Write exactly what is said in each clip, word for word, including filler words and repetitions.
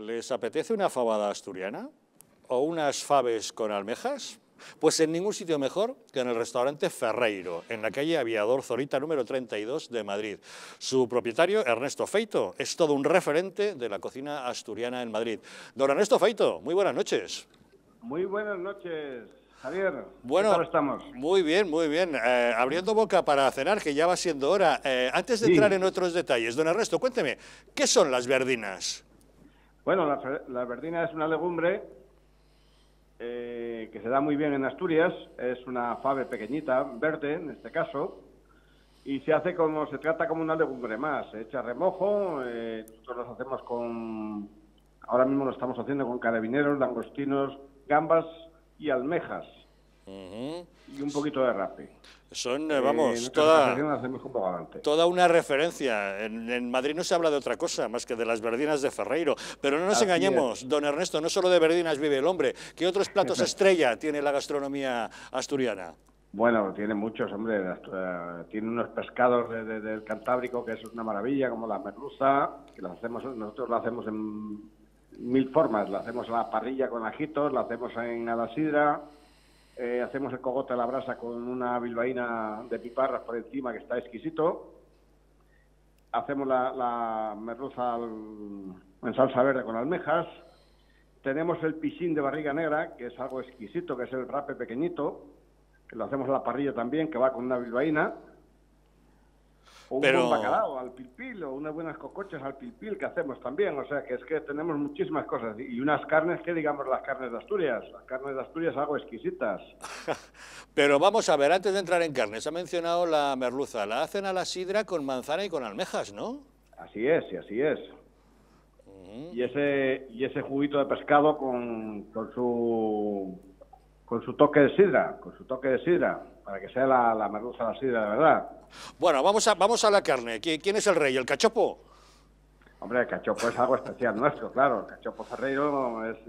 ¿Les apetece una fabada asturiana o unas faves con almejas? Pues en ningún sitio mejor que en el restaurante Ferreiro, en la calle Aviador Zorita número treinta y dos de Madrid. Su propietario, Ernesto Feito, es todo un referente de la cocina asturiana en Madrid. Don Ernesto Feito, muy buenas noches. Muy buenas noches, Javier. Bueno, ¿Qué tal estamos? Muy bien, muy bien. Eh, abriendo boca para cenar, que ya va siendo hora. Eh, antes de Sí. entrar en otros detalles, don Ernesto, cuénteme, ¿qué son las verdinas? Bueno, la, la verdina es una legumbre eh, que se da muy bien en Asturias. Es una fave pequeñita, verde en este caso, y se hace como, se trata como una legumbre más. Se echa remojo, eh, nosotros las hacemos con, ahora mismo lo estamos haciendo con carabineros, langostinos, gambas y almejas. Uh-huh. Y un poquito de rape. Son, eh, vamos, eh, toda, hacemos un poco adelante. toda una referencia. En, en Madrid no se habla de otra cosa más que de las verdinas de Ferreiro. Pero no nos Así engañemos, es. don Ernesto, no solo de verdinas vive el hombre. ¿Qué otros platos estrella tiene la gastronomía asturiana? Bueno, tiene muchos, hombre. Uh, tiene unos pescados de, de, del Cantábrico que es una maravilla, como la merluza, que la hacemos, nosotros la hacemos en mil formas. La hacemos a la parrilla con ajitos, la hacemos en a la sidra. Eh, hacemos el cogote a la brasa con una bilbaína de piparras por encima que está exquisito. Hacemos la, la merluza al, en salsa verde con almejas. Tenemos el pisín de barriga negra, que es algo exquisito, que es el rape pequeñito, que lo hacemos a la parrilla también, que va con una bilbaína. O un Pero... buen bacalao al pilpil, o unas buenas cocochas al pilpil que hacemos también. O sea, que es que tenemos muchísimas cosas. Y unas carnes, que digamos las carnes de Asturias. Las carnes de Asturias algo exquisitas. Pero vamos a ver, antes de entrar en carnes, ha mencionado la merluza. La hacen a la sidra con manzana y con almejas, ¿no? Así es, y así es. Uh-huh. Y ese y ese juguito de pescado con, con su con su toque de sidra, con su toque de sidra, para que sea la, la merluza a la sidra de verdad. Bueno, vamos a, vamos a la carne. ¿Quién es el rey? ¿El cachopo? Hombre, el cachopo es algo especial nuestro, claro. El cachopo Ferreiro es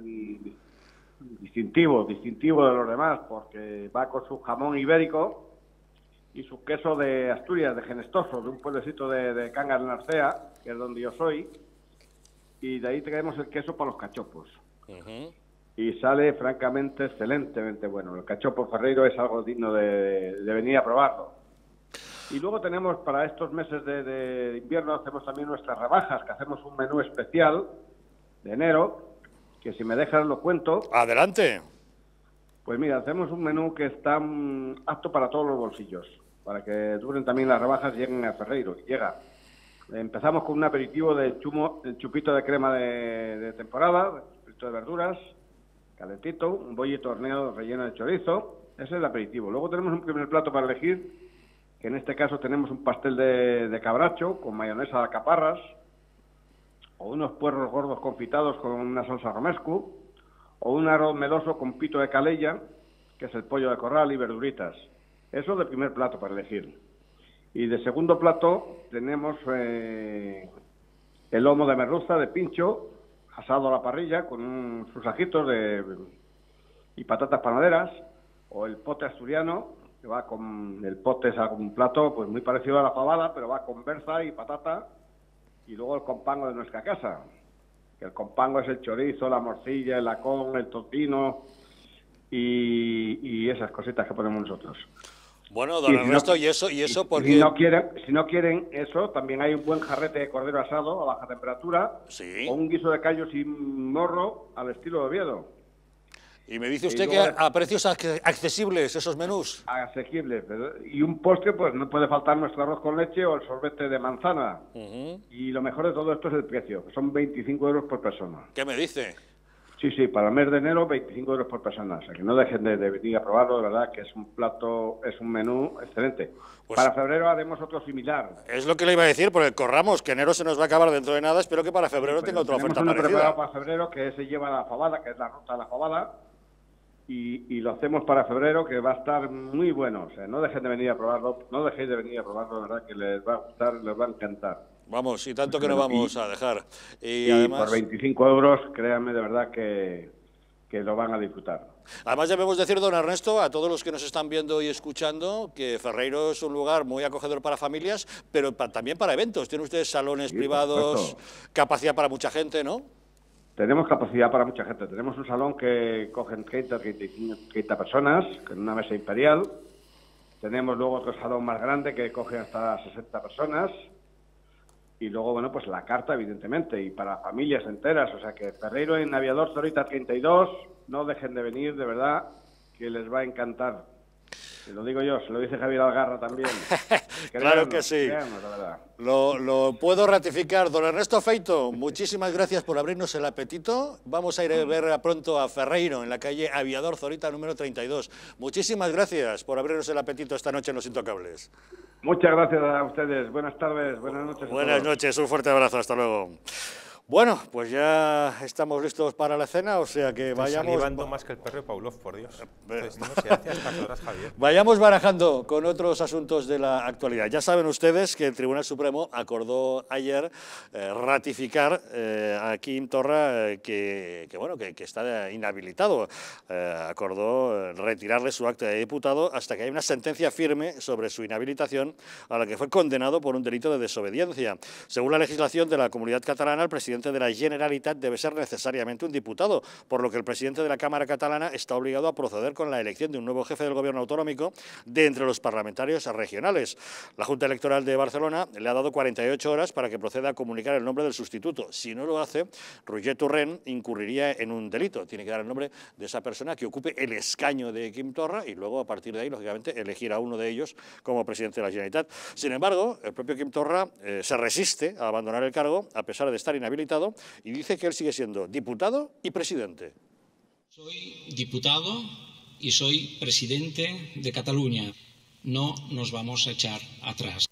distintivo, distintivo de los demás, porque va con su jamón ibérico y su queso de Asturias, de Genestoso, de un pueblecito de, de Cangas de Narcea, que es donde yo soy, y de ahí traemos el queso para los cachopos. Uh-huh. Y sale francamente excelentemente bueno. El cachopo Ferreiro es algo digno de, de venir a probarlo. Y luego tenemos para estos meses de, de invierno, hacemos también nuestras rebajas, que hacemos un menú especial de enero, que si me dejas lo cuento. ¡Adelante! Pues mira, hacemos un menú que está um, apto para todos los bolsillos, para que duren también las rebajas y lleguen a Ferreiro. Y llega. Empezamos con un aperitivo de chumo, el chupito de crema de, de temporada, chupito de verduras, calentito, un bollito horneado relleno de chorizo. Ese es el aperitivo. Luego tenemos un primer plato para elegir, que en este caso tenemos un pastel de, de cabracho con mayonesa de alcaparras, o unos puerros gordos confitados con una salsa romesco, o un arroz meloso con pito de calella, que es el pollo de corral y verduritas. Eso de primer plato para elegir. Y de segundo plato tenemos eh, el lomo de merluza de pincho, asado a la parrilla, con un, sus ajitos de, y patatas panaderas, o el pote asturiano, que va con el pote, es un plato pues muy parecido a la fabada, pero va con berza y patata, y luego el compango de nuestra casa, que el compango es el chorizo, la morcilla, el lacón, el tocino y, y esas cositas que ponemos nosotros. Bueno, don Ernesto, si no, y eso, y eso y, porque... Si no, quieren, si no quieren eso, también hay un buen jarrete de cordero asado a baja temperatura, sí, o un guiso de callos y morro al estilo de Oviedo. Y me dice usted que a, a precios accesibles esos menús. Asequibles. Y un postre, pues no puede faltar nuestro arroz con leche o el sorbete de manzana. Uh-huh. Y lo mejor de todo esto es el precio, que son veinticinco euros por persona. ¿Qué me dice? Sí, sí, para el mes de enero veinticinco euros por persona. O sea, que no dejen de, de venir a probarlo, de verdad, que es un plato, es un menú excelente. Pues para febrero haremos otro similar. Es lo que le iba a decir, porque corramos, que enero se nos va a acabar dentro de nada. Espero que para febrero sí, tenga otra oferta uno parecida. Preparado para febrero, que se lleva la fabada, que es la ruta de la fabada. Y, y lo hacemos para febrero, que va a estar muy bueno. O sea, no dejen de venir a probarlo, no dejéis de venir a probarlo, de verdad, que les va a gustar, les va a encantar. Vamos, y tanto que no vamos a dejar. Y, y además... por veinticinco euros, créanme de verdad que, que lo van a disfrutar. Además debemos decir, don Ernesto, a todos los que nos están viendo y escuchando, que Ferreiro es un lugar muy acogedor para familias, pero pa también para eventos. Tiene ustedes salones sí, privados, capacidad para mucha gente, ¿no? tenemos capacidad para mucha gente. Tenemos un salón que cogen treinta, treinta y cinco, treinta personas, con una mesa imperial. Tenemos luego otro salón más grande que coge hasta sesenta personas. Y luego, bueno, pues la carta, evidentemente, y para familias enteras. O sea que Ferreiro en Aviador Zorita treinta y dos, no dejen de venir, de verdad, que les va a encantar. Se lo digo yo, se lo dice Javier Algarra también. Claro que sí. Créanos, la verdad. Lo, lo puedo ratificar. Don Ernesto Feito, muchísimas gracias por abrirnos el apetito. Vamos a ir a ver pronto a Ferreiro en la calle Aviador Zorita número treinta y dos. Muchísimas gracias por abrirnos el apetito esta noche en Los Intocables. Muchas gracias a ustedes. Buenas tardes, buenas noches. Buenas noches, un fuerte abrazo, hasta luego. Bueno, pues ya estamos listos para la cena, o sea que Estoy vayamos... salivando más que el perro de Pavlov, por Dios. Entonces, no se hace a estas horas, Javier. Vayamos barajando con otros asuntos de la actualidad. Ya saben ustedes que el Tribunal Supremo acordó ayer eh, ratificar eh, a Quim Torra eh, que, que, bueno, que, que está inhabilitado. Eh, acordó retirarle su acta de diputado hasta que haya una sentencia firme sobre su inhabilitación, a la que fue condenado por un delito de desobediencia. Según la legislación de la Comunidad Catalana, el presidente de la Generalitat debe ser necesariamente un diputado, por lo que el presidente de la Cámara Catalana está obligado a proceder con la elección de un nuevo jefe del gobierno autonómico de entre los parlamentarios regionales. La Junta Electoral de Barcelona le ha dado cuarenta y ocho horas para que proceda a comunicar el nombre del sustituto. Si no lo hace, Roger Torrent incurriría en un delito. Tiene que dar el nombre de esa persona que ocupe el escaño de Quim Torra y luego, a partir de ahí, lógicamente, elegir a uno de ellos como presidente de la Generalitat. Sin embargo, el propio Quim Torra eh, se resiste a abandonar el cargo, a pesar de estar inhabilitado, y dice que él sigue siendo diputado y presidente. Soy diputado y soy presidente de Cataluña. No nos vamos a echar atrás.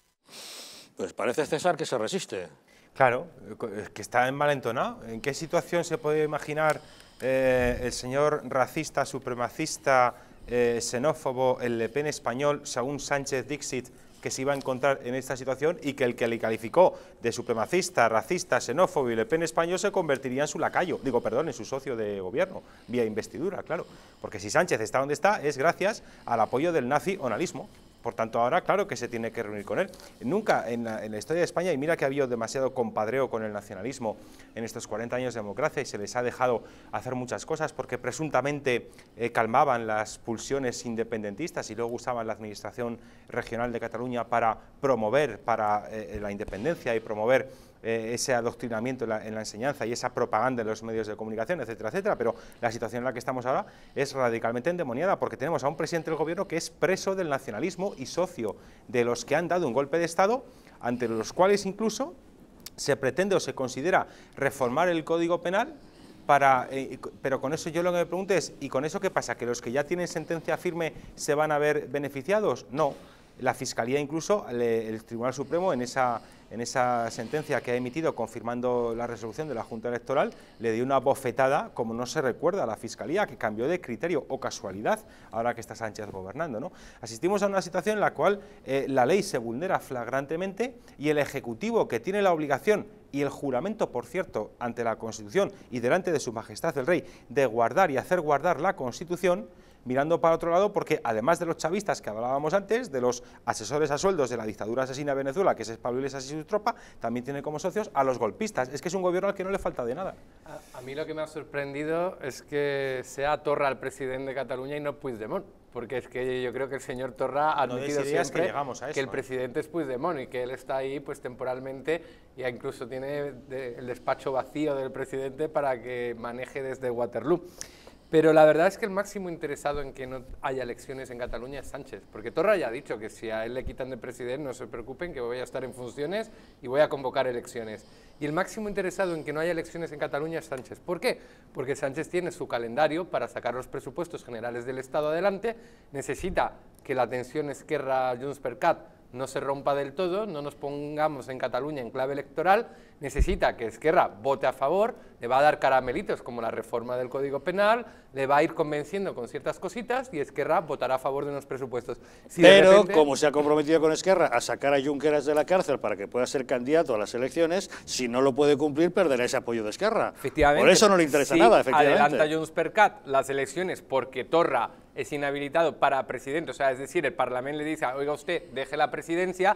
Pues parece, César, que se resiste. Claro, que está envalentonado. ¿En qué situación se puede imaginar eh, el señor racista, supremacista, eh, xenófobo, el Le Pen español, según Sánchez Dixit, que se iba a encontrar en esta situación y que el que le calificó de supremacista, racista, xenófobo y Le Pen español se convertiría en su lacayo, digo, perdón, en su socio de gobierno, vía investidura, claro, porque si Sánchez está donde está es gracias al apoyo del nacionalismo. Por tanto, ahora claro que se tiene que reunir con él. Nunca en la, en la historia de España, y mira que ha habido demasiado compadreo con el nacionalismo en estos cuarenta años de democracia y se les ha dejado hacer muchas cosas porque presuntamente eh, calmaban las pulsiones independentistas y luego usaban la administración regional de Cataluña para promover para eh, la independencia y promover Eh, ese adoctrinamiento en la, en la enseñanza y esa propaganda en los medios de comunicación, etcétera, etcétera, pero la situación en la que estamos ahora es radicalmente endemoniada porque tenemos a un presidente del gobierno que es preso del nacionalismo y socio de los que han dado un golpe de Estado, ante los cuales incluso se pretende o se considera reformar el Código Penal, para, eh, pero con eso yo lo que me pregunto es, ¿y con eso qué pasa? ¿Que los que ya tienen sentencia firme se van a ver beneficiados? No. La Fiscalía incluso, le, el Tribunal Supremo, en esa, en esa sentencia que ha emitido confirmando la resolución de la Junta Electoral, le dio una bofetada, como no se recuerda a la Fiscalía, que cambió de criterio, o casualidad, ahora que está Sánchez gobernando, ¿no? Asistimos a una situación en la cual eh, la ley se vulnera flagrantemente y el Ejecutivo, que tiene la obligación y el juramento, por cierto, ante la Constitución y delante de su Majestad el Rey, de guardar y hacer guardar la Constitución, mirando para otro lado porque además de los chavistas que hablábamos antes, de los asesores a sueldos de la dictadura asesina de Venezuela, que es Pablo Iglesias y su tropa, también tiene como socios a los golpistas. Es que es un gobierno al que no le falta de nada. A, a mí lo que me ha sorprendido es que sea Torra el presidente de Cataluña y no Puigdemont, porque es que yo creo que el señor Torra ha no admitido siempre que, llegamos a eso, que el ¿eh? presidente es Puigdemont y que él está ahí pues temporalmente y incluso tiene de, el despacho vacío del presidente para que maneje desde Waterloo. Pero la verdad es que el máximo interesado en que no haya elecciones en Cataluña es Sánchez, porque Torra ya ha dicho que si a él le quitan de presidente no se preocupen, que voy a estar en funciones y voy a convocar elecciones. Y el máximo interesado en que no haya elecciones en Cataluña es Sánchez. ¿Por qué? Porque Sánchez tiene su calendario para sacar los presupuestos generales del Estado adelante, necesita que la tensión Esquerra-Junts per Cat no se rompa del todo, no nos pongamos en Cataluña en clave electoral, necesita que Esquerra vote a favor, le va a dar caramelitos como la reforma del Código Penal, le va a ir convenciendo con ciertas cositas y Esquerra votará a favor de unos presupuestos. Si Pero, repente, como se ha comprometido con Esquerra a sacar a Junqueras de la cárcel para que pueda ser candidato a las elecciones, si no lo puede cumplir, perderá ese apoyo de Esquerra. Efectivamente, Por eso no le interesa si nada, efectivamente. adelanta Junts per Cat las elecciones porque Torra es inhabilitado para presidente, o sea, es decir, el Parlamento le dice, oiga usted, deje la presidencia,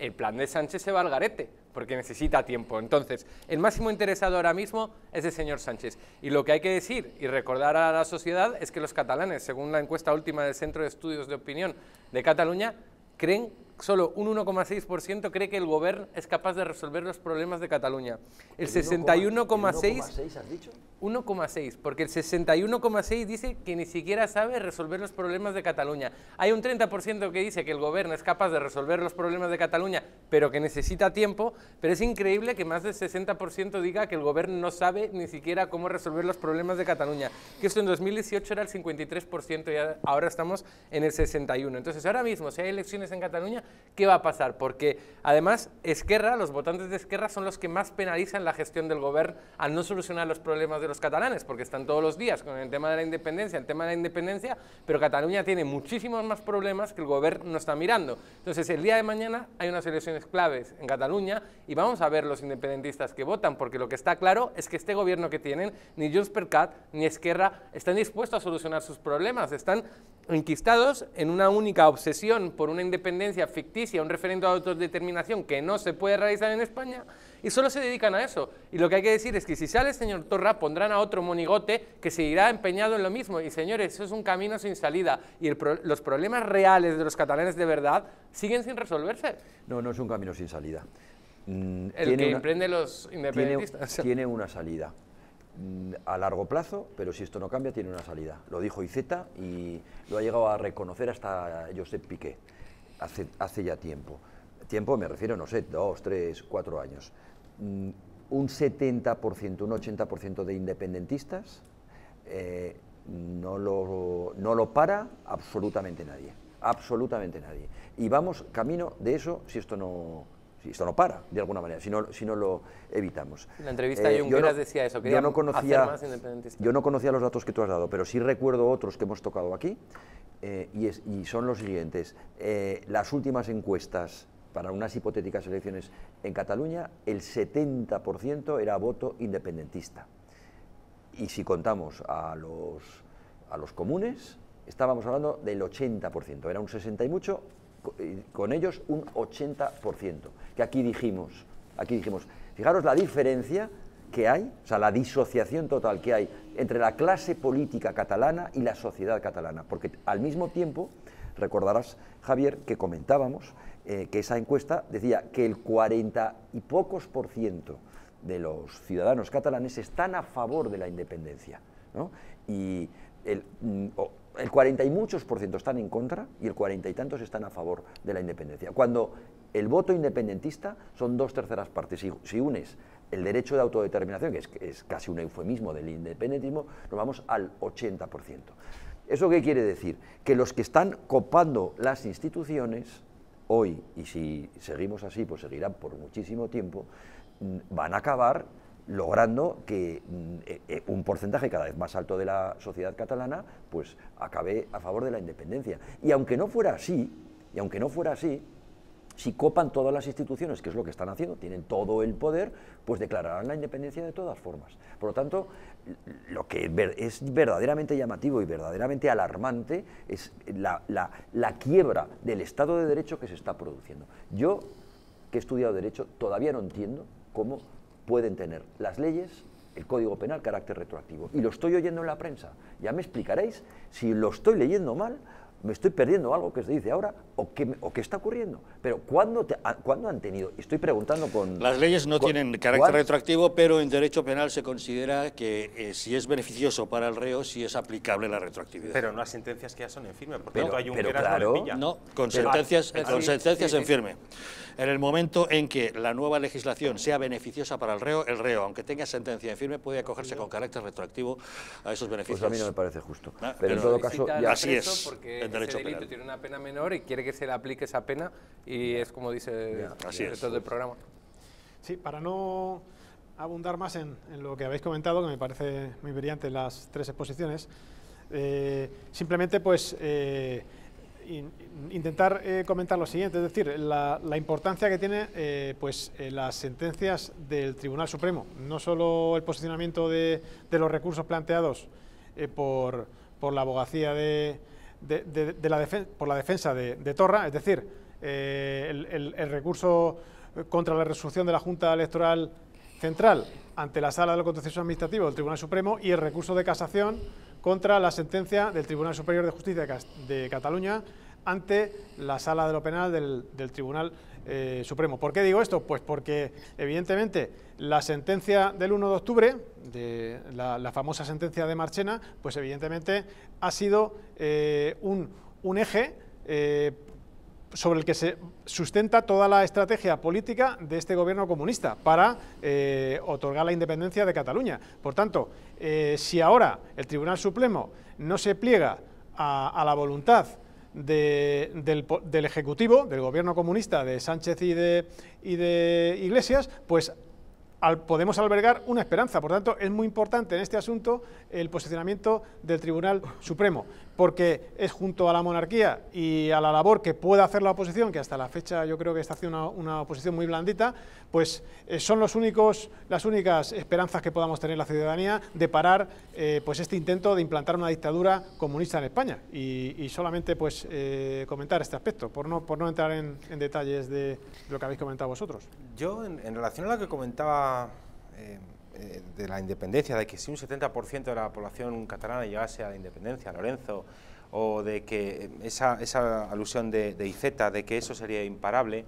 el plan de Sánchez se va al garete, porque necesita tiempo. Entonces, el máximo interesado ahora mismo es el señor Sánchez. Y lo que hay que decir y recordar a la sociedad es que los catalanes, según la encuesta última del Centro de Estudios de Opinión de Cataluña, creen, solo un uno coma seis por ciento cree que el gobierno es capaz de resolver los problemas de Cataluña. El sesenta y uno coma seis por ciento... ¿Has dicho? uno coma seis, porque el sesenta y uno coma seis dice que ni siquiera sabe resolver los problemas de Cataluña. Hay un treinta por ciento que dice que el gobierno es capaz de resolver los problemas de Cataluña, pero que necesita tiempo, pero es increíble que más del sesenta por ciento diga que el gobierno no sabe ni siquiera cómo resolver los problemas de Cataluña, que esto en dos mil dieciocho era el cincuenta y tres por ciento y ahora estamos en el sesenta y uno por ciento. Entonces, ahora mismo, si hay elecciones en Cataluña, ¿qué va a pasar? Porque, además, Esquerra, los votantes de Esquerra son los que más penalizan la gestión del gobierno al no solucionar los problemas de los catalanes, porque están todos los días con el tema de la independencia, el tema de la independencia, pero Cataluña tiene muchísimos más problemas que el gobierno no está mirando. Entonces, el día de mañana hay unas elecciones claves en Cataluña y vamos a ver los independentistas que votan, porque lo que está claro es que este gobierno que tienen, ni Junts per Cat ni Esquerra están dispuestos a solucionar sus problemas, están enquistados en una única obsesión por una independencia ficticia, un referendo de autodeterminación que no se puede realizar en España, y solo se dedican a eso. Y lo que hay que decir es que si sale el señor Torra, pondrán a otro monigote que seguirá empeñado en lo mismo. Y señores, eso es un camino sin salida. Y el pro los problemas reales de los catalanes de verdad siguen sin resolverse. No, no es un camino sin salida. Mm, el que una, emprende los independentistas. Tiene, tiene una salida a largo plazo, pero si esto no cambia, tiene una salida. Lo dijo Iceta y lo ha llegado a reconocer hasta Josep Piqué hace, hace ya tiempo. Tiempo me refiero, no sé, dos, tres, cuatro años. Un setenta por ciento, un ochenta por ciento de independentistas eh, no, lo, no lo para absolutamente nadie, absolutamente nadie. Y vamos camino de eso si esto no... Si esto no para, de alguna manera, si no, si no lo evitamos. En la entrevista de eh, Junqueras no, decía eso, que yo no conocía, hacer más independentistas. Yo no conocía los datos que tú has dado, pero sí recuerdo otros que hemos tocado aquí, eh, y, es, y son los siguientes. Eh, las últimas encuestas para unas hipotéticas elecciones en Cataluña, el setenta por ciento era voto independentista. Y si contamos a los, a los comunes, estábamos hablando del ochenta por ciento, era un sesenta y mucho, con ellos un ochenta por ciento, que aquí dijimos, aquí dijimos, fijaros la diferencia que hay, o sea, la disociación total que hay entre la clase política catalana y la sociedad catalana, porque al mismo tiempo, recordarás, Javier, que comentábamos eh, que esa encuesta decía que el cuarenta y pocos por ciento de los ciudadanos catalanes están a favor de la independencia, ¿no? Y el... Oh, el cuarenta y muchos por ciento están en contra y el cuarenta y tantos están a favor de la independencia. Cuando el voto independentista son dos terceras partes. Si, si unes el derecho de autodeterminación, que es, es casi un eufemismo del independentismo, nos vamos al ochenta por ciento. ¿Eso qué quiere decir? Que los que están copando las instituciones hoy, y si seguimos así, pues seguirán por muchísimo tiempo, van a acabar logrando que eh, un porcentaje cada vez más alto de la sociedad catalana pues acabe a favor de la independencia. Y aunque no fuera así, y aunque no fuera así, si copan todas las instituciones, que es lo que están haciendo, tienen todo el poder, pues declararán la independencia de todas formas. Por lo tanto, lo que es verdaderamente llamativo y verdaderamente alarmante es la, la, la quiebra del Estado de Derecho que se está produciendo. Yo, que he estudiado Derecho, todavía no entiendo cómo pueden tener las leyes, el Código Penal, carácter retroactivo. Y lo estoy oyendo en la prensa. Ya me explicaréis si lo estoy leyendo mal, me estoy perdiendo algo que se dice ahora o qué, o qué está ocurriendo. Pero ¿cuándo, te, ¿cuándo han tenido? Estoy preguntando con... Las leyes no con, tienen carácter ¿cuál? retroactivo, pero en derecho penal se considera que eh, si es beneficioso para el reo, si es aplicable la retroactividad. Pero no hay sentencias que ya son en firme, por pero, tanto hay un pero claro, no, no, con pero, sentencias, ah, con sí, sentencias sí, en sí. firme. En el momento en que la nueva legislación sea beneficiosa para el reo, el reo, aunque tenga sentencia en firme, puede acogerse con carácter retroactivo a esos beneficios. Pues a mí no me parece justo. Ah, pero, pero en todo caso, ya... Así es, porque en derecho ese delito penal. tiene una pena menor y quiere que se le aplique esa pena y es como dice Así el es. director del programa. Sí, para no abundar más en, en lo que habéis comentado, que me parece muy brillante las tres exposiciones, eh, simplemente pues eh, in, intentar eh, comentar lo siguiente, es decir, la, la importancia que tiene eh, pues, eh, las sentencias del Tribunal Supremo, no solo el posicionamiento de, de los recursos planteados eh, por, por la abogacía de, de, de, de la defen por la defensa de, de Torra, es decir, eh, el, el, el recurso contra la resolución de la Junta Electoral Central ante la Sala de lo Contencioso Administrativo del Tribunal Supremo y el recurso de casación contra la sentencia del Tribunal Superior de Justicia de Cataluña ante la Sala de lo Penal del, del Tribunal eh, Supremo. ¿Por qué digo esto? Pues porque, evidentemente, la sentencia del uno de octubre, de la, la famosa sentencia de Marchena, pues evidentemente ha sido eh, un, un eje eh, sobre el que se sustenta toda la estrategia política de este gobierno comunista para eh, otorgar la independencia de Cataluña. Por tanto, eh, si ahora el Tribunal Supremo no se pliega a, a la voluntad de, del, del Ejecutivo, del gobierno comunista de Sánchez y de, y de Iglesias, pues al, podemos albergar una esperanza. Por tanto, es muy importante en este asunto el posicionamiento del Tribunal Supremo, porque es junto a la monarquía y a la labor que pueda hacer la oposición, que hasta la fecha yo creo que está haciendo una, una oposición muy blandita, pues eh, son los únicos, las únicas esperanzas que podamos tener la ciudadanía de parar eh, pues este intento de implantar una dictadura comunista en España. Y, y solamente pues eh, comentar este aspecto, por no, por no entrar en, en detalles de lo que habéis comentado vosotros. Yo, en, en relación a lo que comentaba eh, eh, de la independencia, de que si un setenta por ciento de la población catalana llegase a la independencia, Lorenzo, o de que esa, esa alusión de, de Iceta, de que eso sería imparable,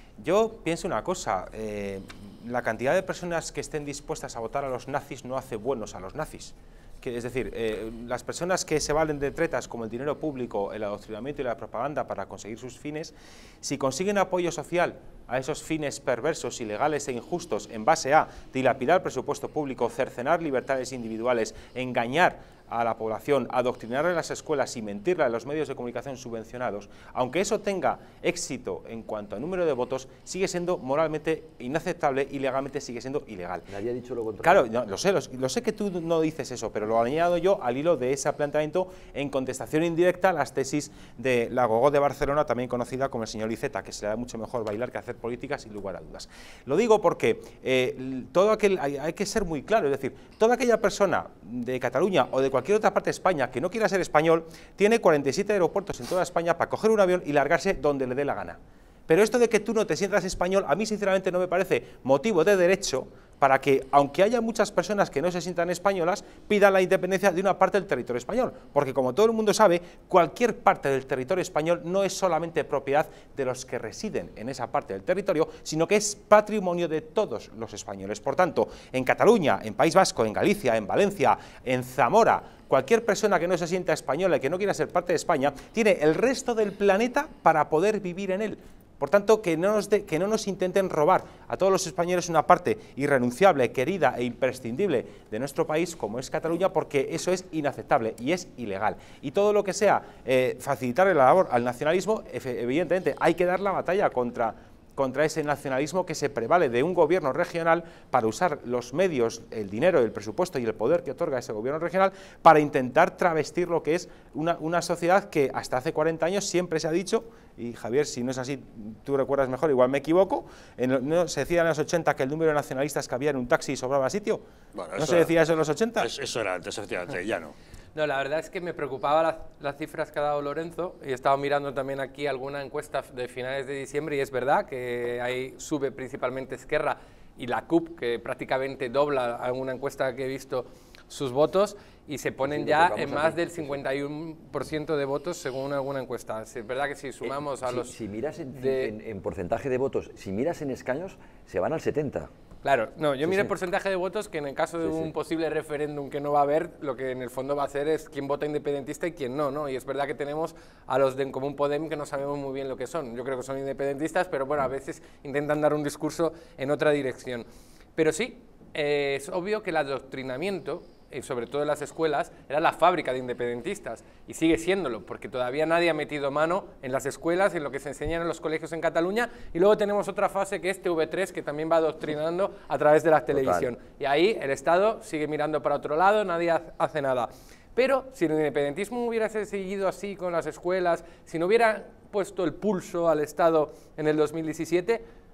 yo pienso una cosa, eh, la cantidad de personas que estén dispuestas a votar a los nazis no hace buenos a los nazis. Que, es decir, eh, las personas que se valen de tretas como el dinero público, el adoctrinamiento y la propaganda para conseguir sus fines, si consiguen apoyo social a esos fines perversos, ilegales e injustos en base a dilapidar presupuesto público, cercenar libertades individuales, engañar a la población, adoctrinar en las escuelas y mentirle a los medios de comunicación subvencionados, aunque eso tenga éxito en cuanto a número de votos, sigue siendo moralmente inaceptable y legalmente sigue siendo ilegal. Nadie ha dicho lo contrario. Claro, no, lo sé, lo, lo sé que tú no dices eso, pero lo añado yo al hilo de ese planteamiento en contestación indirecta a las tesis de la Gogó de Barcelona, también conocida como el señor Iceta, que se le da mucho mejor bailar que hacer política, sin lugar a dudas. Lo digo porque eh, todo aquel, hay, hay que ser muy claro, es decir, toda aquella persona de Cataluña o de cualquier otra parte de España que no quiera ser español, tiene cuarenta y siete aeropuertos en toda España para coger un avión y largarse donde le dé la gana. Pero esto de que tú no te sientas español, a mí sinceramente no me parece motivo de derecho para que, aunque haya muchas personas que no se sientan españolas, pidan la independencia de una parte del territorio español. Porque como todo el mundo sabe, cualquier parte del territorio español no es solamente propiedad de los que residen en esa parte del territorio, sino que es patrimonio de todos los españoles. Por tanto, en Cataluña, en País Vasco, en Galicia, en Valencia, en Zamora, cualquier persona que no se sienta española y que no quiera ser parte de España, tiene el resto del planeta para poder vivir en él. Por tanto, que no, nos de, que no nos intenten robar a todos los españoles una parte irrenunciable, querida e imprescindible de nuestro país, como es Cataluña, porque eso es inaceptable y es ilegal. Y todo lo que sea eh, facilitar la labor al nacionalismo, evidentemente hay que dar la batalla contra... contra ese nacionalismo que se prevale de un gobierno regional para usar los medios, el dinero, el presupuesto y el poder que otorga ese gobierno regional para intentar travestir lo que es una, una sociedad que hasta hace cuarenta años siempre se ha dicho, y Javier, si no es así, tú recuerdas mejor, igual me equivoco, en, ¿no se decía en los ochenta que el número de nacionalistas que había en un taxi sobraba sitio? Bueno, ¿No se decía eso en los ochenta? Eso era antes, efectivamente, ya no. No, la verdad es que me preocupaba las, las cifras que ha dado Lorenzo, y he estado mirando también aquí alguna encuesta de finales de diciembre, y es verdad que ahí sube principalmente Esquerra y la C U P, que prácticamente dobla alguna encuesta que he visto sus votos, y se ponen sí, ya en más del cincuenta y uno por ciento de votos según alguna encuesta. Es verdad que si sumamos eh, a si, los... Si miras en, de... en, en porcentaje de votos, si miras en escaños, se van al setenta. Claro, no, yo sí, miré sí. el porcentaje de votos que en el caso de sí, un sí. posible referéndum que no va a haber, lo que en el fondo va a hacer es quién vota independentista y quién no, ¿no? Y es verdad que tenemos a los de En Común Podem que no sabemos muy bien lo que son. Yo creo que son independentistas, pero bueno, a veces intentan dar un discurso en otra dirección. Pero sí, eh, es obvio que el adoctrinamiento, y sobre todo en las escuelas, era la fábrica de independentistas, y sigue siéndolo, porque todavía nadie ha metido mano en las escuelas, en lo que se enseña en los colegios en Cataluña, y luego tenemos otra fase que es T V tres, que también va adoctrinando a través de la televisión. Y ahí el Estado sigue mirando para otro lado, nadie hace nada. Pero si el independentismo hubiera seguido así con las escuelas, si no hubiera puesto el pulso al Estado en el dos mil diecisiete,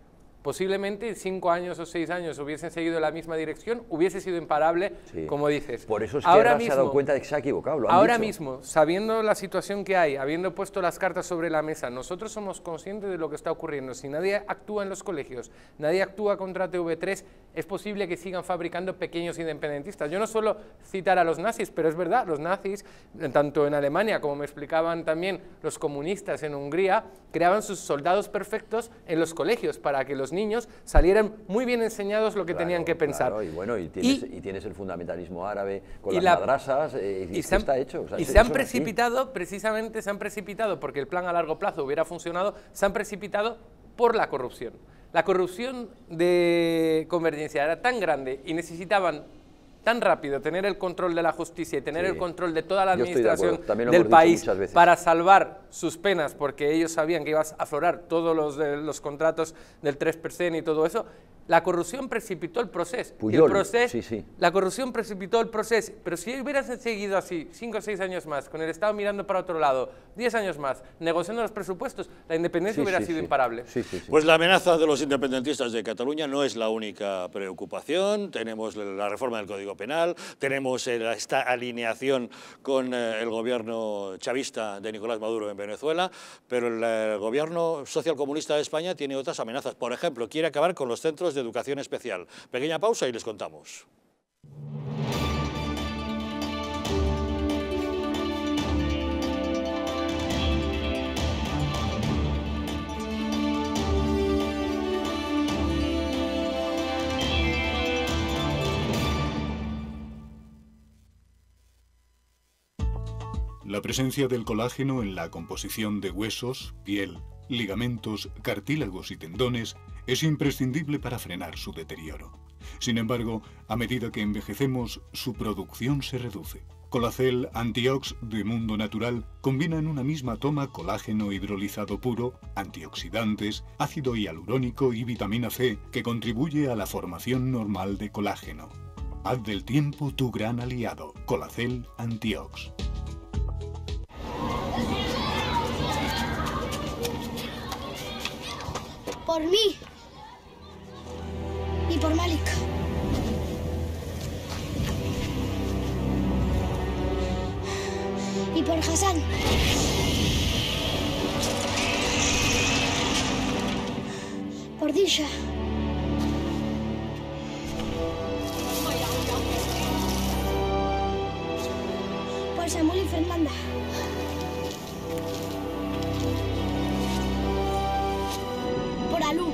posiblemente cinco años o seis años hubiesen seguido la misma dirección, hubiese sido imparable, sí. como dices. Por eso es que ahora mismo, se ha dado cuenta de que se ha equivocado. Lo han ahora dicho. mismo, sabiendo la situación que hay, habiendo puesto las cartas sobre la mesa, nosotros somos conscientes de lo que está ocurriendo. Si nadie actúa en los colegios, nadie actúa contra T V tres, es posible que sigan fabricando pequeños independentistas. Yo no suelo citar a los nazis, pero es verdad, los nazis, tanto en Alemania como me explicaban también los comunistas en Hungría, creaban sus soldados perfectos en los colegios para que los niños salieran muy bien enseñados lo que claro, tenían que pensar. Claro, y bueno, y tienes, y, y tienes el fundamentalismo árabe con las la, madrasas, eh, y, y se han, está hecho. O sea, y eso, se han eso precipitado, así. precisamente se han precipitado, porque el plan a largo plazo hubiera funcionado, se han precipitado por la corrupción. La corrupción de Convergencia era tan grande y necesitaban tan rápido tener el control de la justicia y tener sí. el control de toda la administración de del país para salvar sus penas, porque ellos sabían que iban a aflorar todos los, de, los contratos del tres por ciento y todo eso. La corrupción precipitó el proceso. Puyol, el proceso sí, sí. La corrupción precipitó el proceso, pero si hubieras seguido así, cinco o seis años más, con el Estado mirando para otro lado, diez años más, negociando los presupuestos, la independencia sí, hubiera sí, sido sí. imparable. Sí, sí, sí. Pues la amenaza de los independentistas de Cataluña no es la única preocupación. Tenemos la reforma del Código Penal, tenemos esta alineación con el gobierno chavista de Nicolás Maduro en Venezuela, pero el gobierno socialcomunista de España tiene otras amenazas. Por ejemplo, quiere acabar con los centros de educación especial. Pequeña pausa y les contamos. La presencia del colágeno en la composición de huesos, piel, ligamentos, cartílagos y tendones es imprescindible para frenar su deterioro. Sin embargo, a medida que envejecemos, su producción se reduce. Colacel Antiox de Mundo Natural combina en una misma toma colágeno hidrolizado puro, antioxidantes, ácido hialurónico y vitamina C que contribuye a la formación normal de colágeno. Haz del tiempo tu gran aliado. Colacel Antiox. Por mí y por Malik. Y por Hassan. Por Disha. Por Samuel y Fernanda. Por Alú.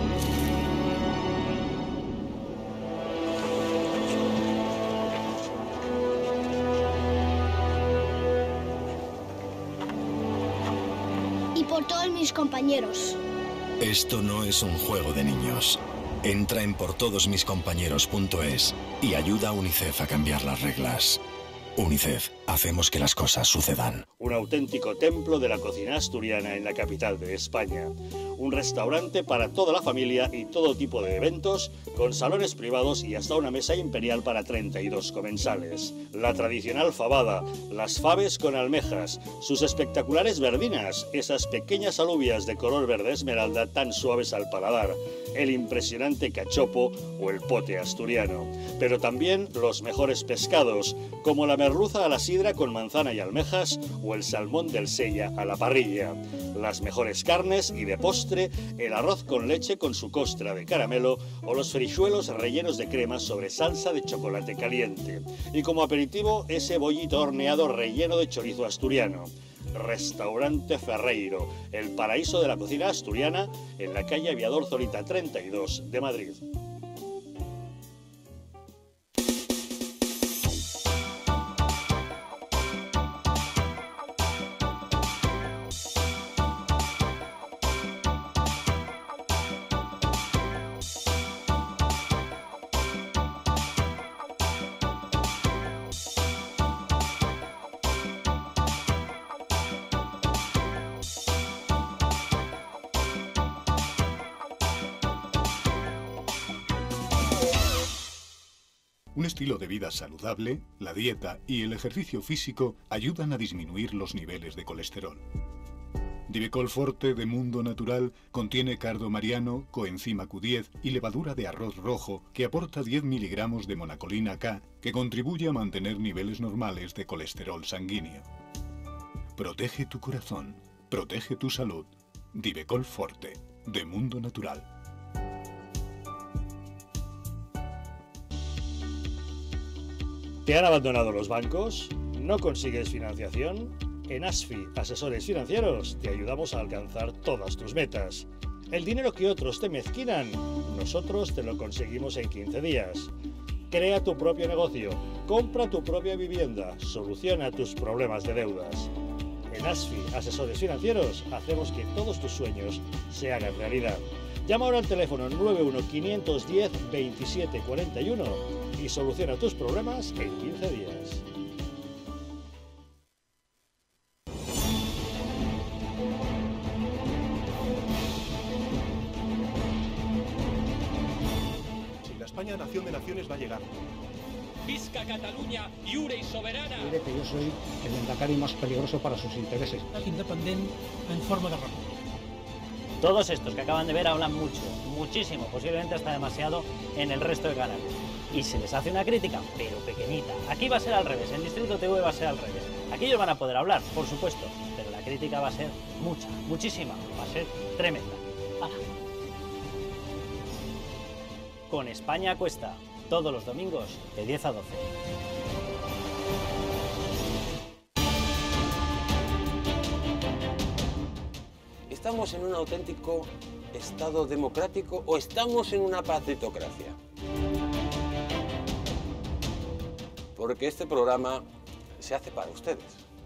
Y por todos mis compañeros. Esto no es un juego de niños. Entra en por todos mis compañeros punto es y ayuda a UNICEF a cambiar las reglas. UNICEF, hacemos que las cosas sucedan. Un auténtico templo de la cocina asturiana en la capital de España. Un restaurante para toda la familia y todo tipo de eventos, con salones privados y hasta una mesa imperial para treinta y dos comensales. La tradicional fabada, las faves con almejas, sus espectaculares verdinas, esas pequeñas alubias de color verde esmeralda tan suaves al paladar, el impresionante cachopo o el pote asturiano. Pero también los mejores pescados, como la merluza a la sidra con manzana y almejas o el salmón del Sella a la parrilla. Las mejores carnes y de postre, el arroz con leche con su costra de caramelo o los frijuelos rellenos de crema sobre salsa de chocolate caliente. Y como aperitivo, ese bollito horneado relleno de chorizo asturiano. Restaurante Ferreiro, el paraíso de la cocina asturiana en la calle Aviador Zorita treinta y dos de Madrid. Un estilo de vida saludable, la dieta y el ejercicio físico ayudan a disminuir los niveles de colesterol. Divecol Forte de Mundo Natural contiene cardo mariano, coenzima Q diez y levadura de arroz rojo que aporta diez miligramos de monacolina K que contribuye a mantener niveles normales de colesterol sanguíneo. Protege tu corazón, protege tu salud. Divecol Forte de Mundo Natural. ¿Te han abandonado los bancos? ¿No consigues financiación? En ASFI, Asesores Financieros, te ayudamos a alcanzar todas tus metas. El dinero que otros te mezquinan, nosotros te lo conseguimos en quince días. Crea tu propio negocio, compra tu propia vivienda, soluciona tus problemas de deudas. En ASFI, Asesores Financieros, hacemos que todos tus sueños se hagan realidad. Llama ahora al teléfono nueve uno cinco uno cero veintisiete cuarenta y uno y soluciona tus problemas en quince días. España, nación de naciones, va a llegar. Visca Cataluña, lliure y soberana. Diré que yo soy el endacari más peligroso para sus intereses. Independiente en forma de república. Todos estos que acaban de ver hablan mucho, muchísimo, posiblemente hasta demasiado en el resto de canales. Y se les hace una crítica, pero pequeñita. Aquí va a ser al revés, en Distrito T V va a ser al revés. Aquí ellos van a poder hablar, por supuesto, pero la crítica va a ser mucha, muchísima, va a ser tremenda. ¡Hala! Con España Cuesta, todos los domingos de diez a doce. ¿Estamos en un auténtico Estado democrático o estamos en una patritocracia? Porque este programa se hace para ustedes.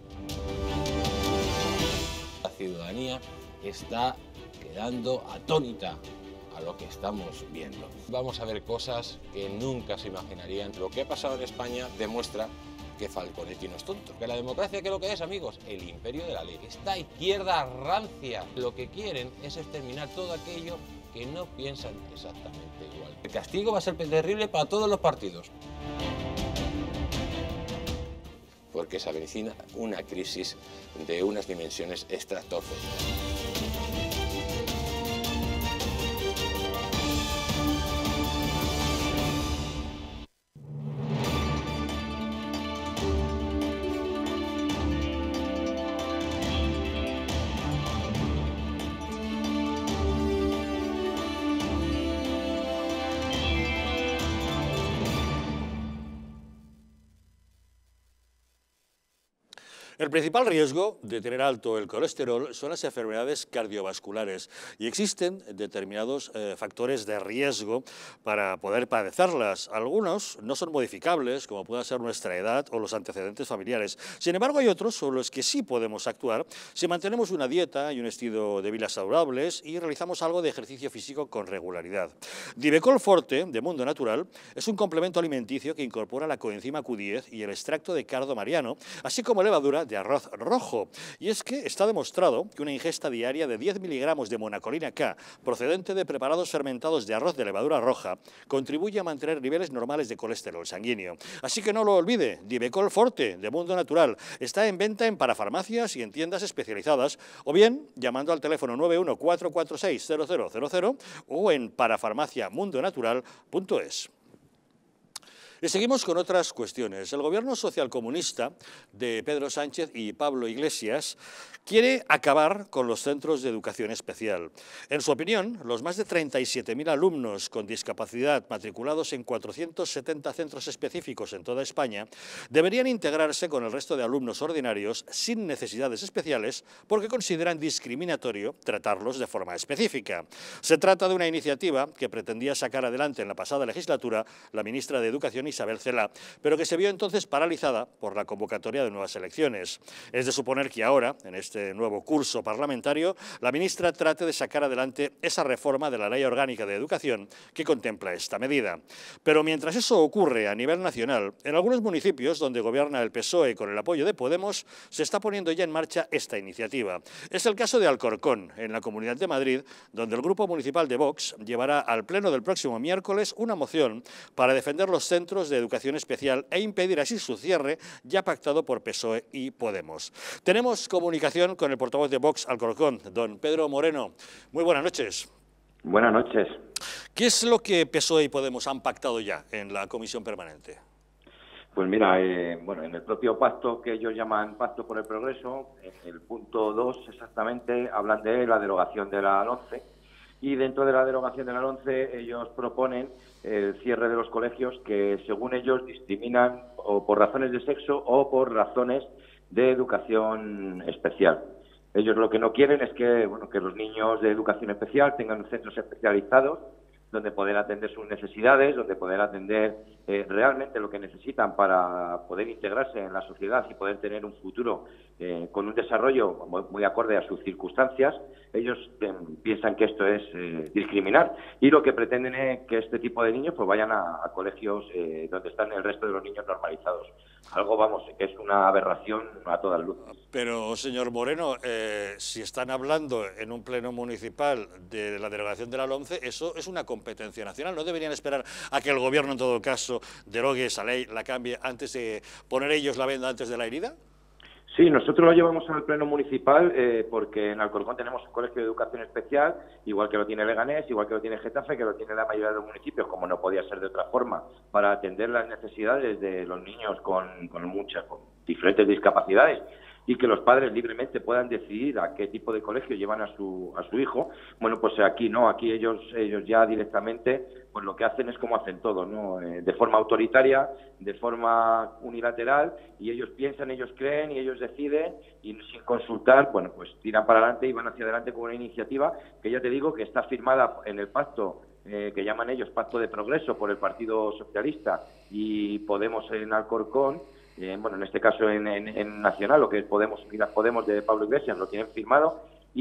La ciudadanía está quedando atónita a lo que estamos viendo. Vamos a ver cosas que nunca se imaginarían. Lo que ha pasado en España demuestra que Falconetti no es tonto. Que la democracia, ¿qué es lo que es, amigos? El imperio de la ley. Esta izquierda rancia lo que quieren es exterminar todo aquello que no piensan exactamente igual. El castigo va a ser terrible para todos los partidos. Porque se avecina una crisis de unas dimensiones estratosféricas. El principal riesgo de tener alto el colesterol son las enfermedades cardiovasculares y existen determinados eh, factores de riesgo para poder padecerlas. Algunos no son modificables, como pueda ser nuestra edad o los antecedentes familiares. Sin embargo, hay otros sobre los que sí podemos actuar si mantenemos una dieta y un estilo de vida saludables y realizamos algo de ejercicio físico con regularidad. Divecol Forte, de Mundo Natural, es un complemento alimenticio que incorpora la coenzima Q diez y el extracto de cardo mariano, así como levadura de arroz rojo. Y es que está demostrado que una ingesta diaria de diez miligramos de monacolina K, procedente de preparados fermentados de arroz de levadura roja, contribuye a mantener niveles normales de colesterol sanguíneo. Así que no lo olvide, Divecol Forte, de Mundo Natural, está en venta en parafarmacias y en tiendas especializadas, o bien llamando al teléfono nueve uno cuatro cuatro seis cero cero cero cero o en parafarmacia mundo natural punto es. Y seguimos con otras cuestiones. El gobierno socialcomunista de Pedro Sánchez y Pablo Iglesias quiere acabar con los centros de educación especial. En su opinión, los más de treinta y siete mil alumnos con discapacidad matriculados en cuatrocientos setenta centros específicos en toda España deberían integrarse con el resto de alumnos ordinarios sin necesidades especiales porque consideran discriminatorio tratarlos de forma específica. Se trata de una iniciativa que pretendía sacar adelante en la pasada legislatura la ministra de Educación Isabel Celaá, pero que se vio entonces paralizada por la convocatoria de nuevas elecciones. Es de suponer que ahora, en este nuevo curso parlamentario, la ministra trate de sacar adelante esa reforma de la Ley Orgánica de Educación que contempla esta medida. Pero mientras eso ocurre a nivel nacional, en algunos municipios donde gobierna el P S O E con el apoyo de Podemos, se está poniendo ya en marcha esta iniciativa. Es el caso de Alcorcón, en la Comunidad de Madrid, donde el Grupo Municipal de Vox llevará al Pleno del próximo miércoles una moción para defender los centros centros de educación especial e impedir así su cierre, ya pactado por P S O E y Podemos. Tenemos comunicación con el portavoz de Vox Alcorcón, don Pedro Moreno. Muy buenas noches. Buenas noches. ¿Qué es lo que P S O E y Podemos han pactado ya en la comisión permanente? Pues mira, eh, bueno, en el propio pacto que ellos llaman Pacto por el Progreso, en el punto dos exactamente, hablan de la derogación de la LOMCE, y dentro de la derogación de la LOMCE ellos proponen el cierre de los colegios que, según ellos, discriminan o por razones de sexo o por razones de educación especial. Ellos lo que no quieren es que, bueno, que los niños de educación especial tengan centros especializados donde poder atender sus necesidades, donde poder atender eh, realmente lo que necesitan para poder integrarse en la sociedad y poder tener un futuro eh, con un desarrollo muy, muy acorde a sus circunstancias. Ellos eh, piensan que esto es eh, discriminar, y lo que pretenden es que este tipo de niños pues vayan a, a colegios eh, donde están el resto de los niños normalizados. Algo, vamos, que es una aberración a todas luces. Pero, señor Moreno, eh, si están hablando en un pleno municipal de la derogación de la LOMCE, eso es una competencia nacional. ¿No deberían esperar a que el Gobierno, en todo caso, derogue esa ley, la cambie, antes de poner ellos la venda antes de la herida? Sí, nosotros lo llevamos al pleno municipal eh, porque en Alcorcón tenemos un colegio de educación especial, igual que lo tiene Leganés, igual que lo tiene Getafe, que lo tiene la mayoría de los municipios, como no podía ser de otra forma, para atender las necesidades de los niños con, con muchas, con diferentes discapacidades, y que los padres libremente puedan decidir a qué tipo de colegio llevan a su a su hijo. Bueno, pues aquí no, aquí ellos ellos ya directamente pues lo que hacen es como hacen todo, ¿no? Eh, de forma autoritaria, de forma unilateral, y ellos piensan, ellos creen y ellos deciden, y sin consultar, bueno, pues tiran para adelante y van hacia adelante con una iniciativa que ya te digo que está firmada en el pacto eh, que llaman ellos Pacto de Progreso por el Partido Socialista y Podemos en Alcorcón. Eh, bueno, en este caso en, en, en Nacional, lo que es Podemos, Unidas Podemos de Pablo Iglesias, lo tienen firmado,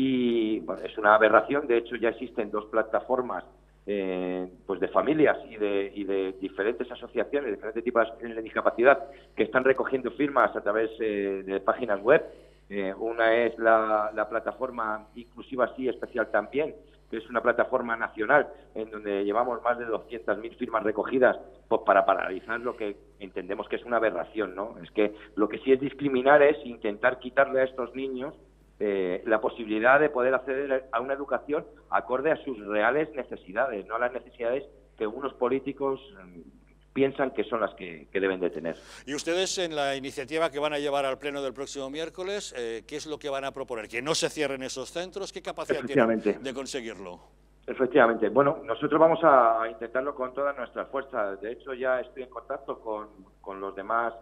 y bueno, es una aberración. De hecho, ya existen dos plataformas eh, pues de familias y de, y de diferentes asociaciones, de diferentes tipos de discapacidad, que están recogiendo firmas a través eh, de páginas web. Eh, una es la, la plataforma Inclusiva Sí, Especial También, que es una plataforma nacional en donde llevamos más de doscientas mil firmas recogidas pues, para paralizar lo que entendemos que es una aberración, ¿no? Es que lo que sí es discriminar es intentar quitarle a estos niños eh, la posibilidad de poder acceder a una educación acorde a sus reales necesidades, no a las necesidades que unos políticos eh, piensan que son las que, que deben de tener. Y ustedes, en la iniciativa que van a llevar al pleno del próximo miércoles, eh, ¿qué es lo que van a proponer? ¿Que no se cierren esos centros? ¿Qué capacidad tienen de conseguirlo? Efectivamente. Bueno, nosotros vamos a intentarlo con todas nuestras fuerzas. De hecho, ya estoy en contacto con, con los demás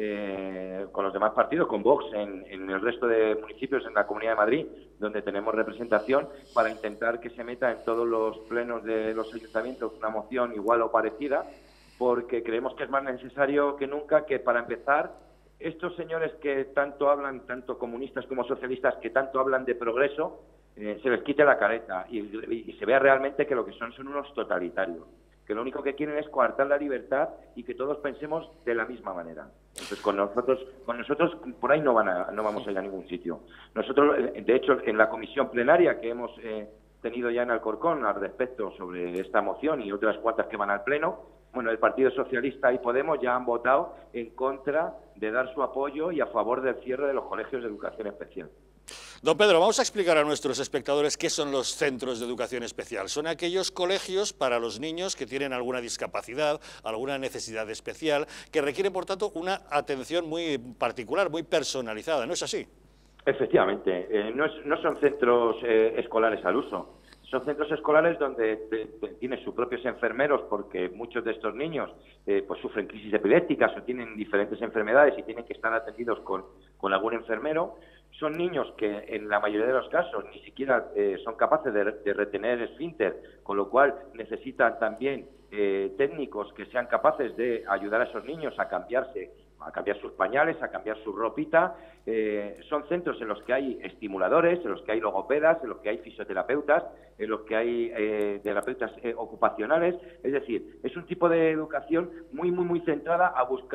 eh, con los demás partidos, con Vox en, en el resto de municipios en la Comunidad de Madrid, donde tenemos representación, para intentar que se meta en todos los plenos de los ayuntamientos una moción igual o parecida, porque creemos que es más necesario que nunca que, para empezar, estos señores que tanto hablan, tanto comunistas como socialistas, que tanto hablan de progreso, eh, se les quite la careta y, y, y se vea realmente que lo que son son unos totalitarios, que lo único que quieren es coartar la libertad y que todos pensemos de la misma manera. Entonces, con nosotros, con nosotros por ahí no van a, no vamos a ir a ningún sitio. Nosotros, de hecho, en la comisión plenaria que hemos eh, tenido ya en Alcorcón al respecto sobre esta moción y otras cuantas que van al pleno, bueno, el Partido Socialista y Podemos ya han votado en contra de dar su apoyo y a favor del cierre de los colegios de educación especial. Don Pedro, vamos a explicar a nuestros espectadores qué son los centros de educación especial. Son aquellos colegios para los niños que tienen alguna discapacidad, alguna necesidad especial, que requieren, por tanto, una atención muy particular, muy personalizada, ¿no es así? Efectivamente, eh, no, es, no son centros eh, escolares al uso. Son centros escolares donde te, te, tienen sus propios enfermeros, porque muchos de estos niños eh, pues sufren crisis epilépticas o tienen diferentes enfermedades y tienen que estar atendidos con, con algún enfermero. Son niños que en la mayoría de los casos ni siquiera eh, son capaces de, de retener esfínter, con lo cual necesitan también eh, técnicos que sean capaces de ayudar a esos niños a cambiarse, a cambiar sus pañales, a cambiar su ropita. Eh, son centros en los que hay estimuladores, en los que hay logopedas, en los que hay fisioterapeutas, en los que hay eh, terapeutas eh, ocupacionales. Es decir, es un tipo de educación muy, muy, muy centrada a buscar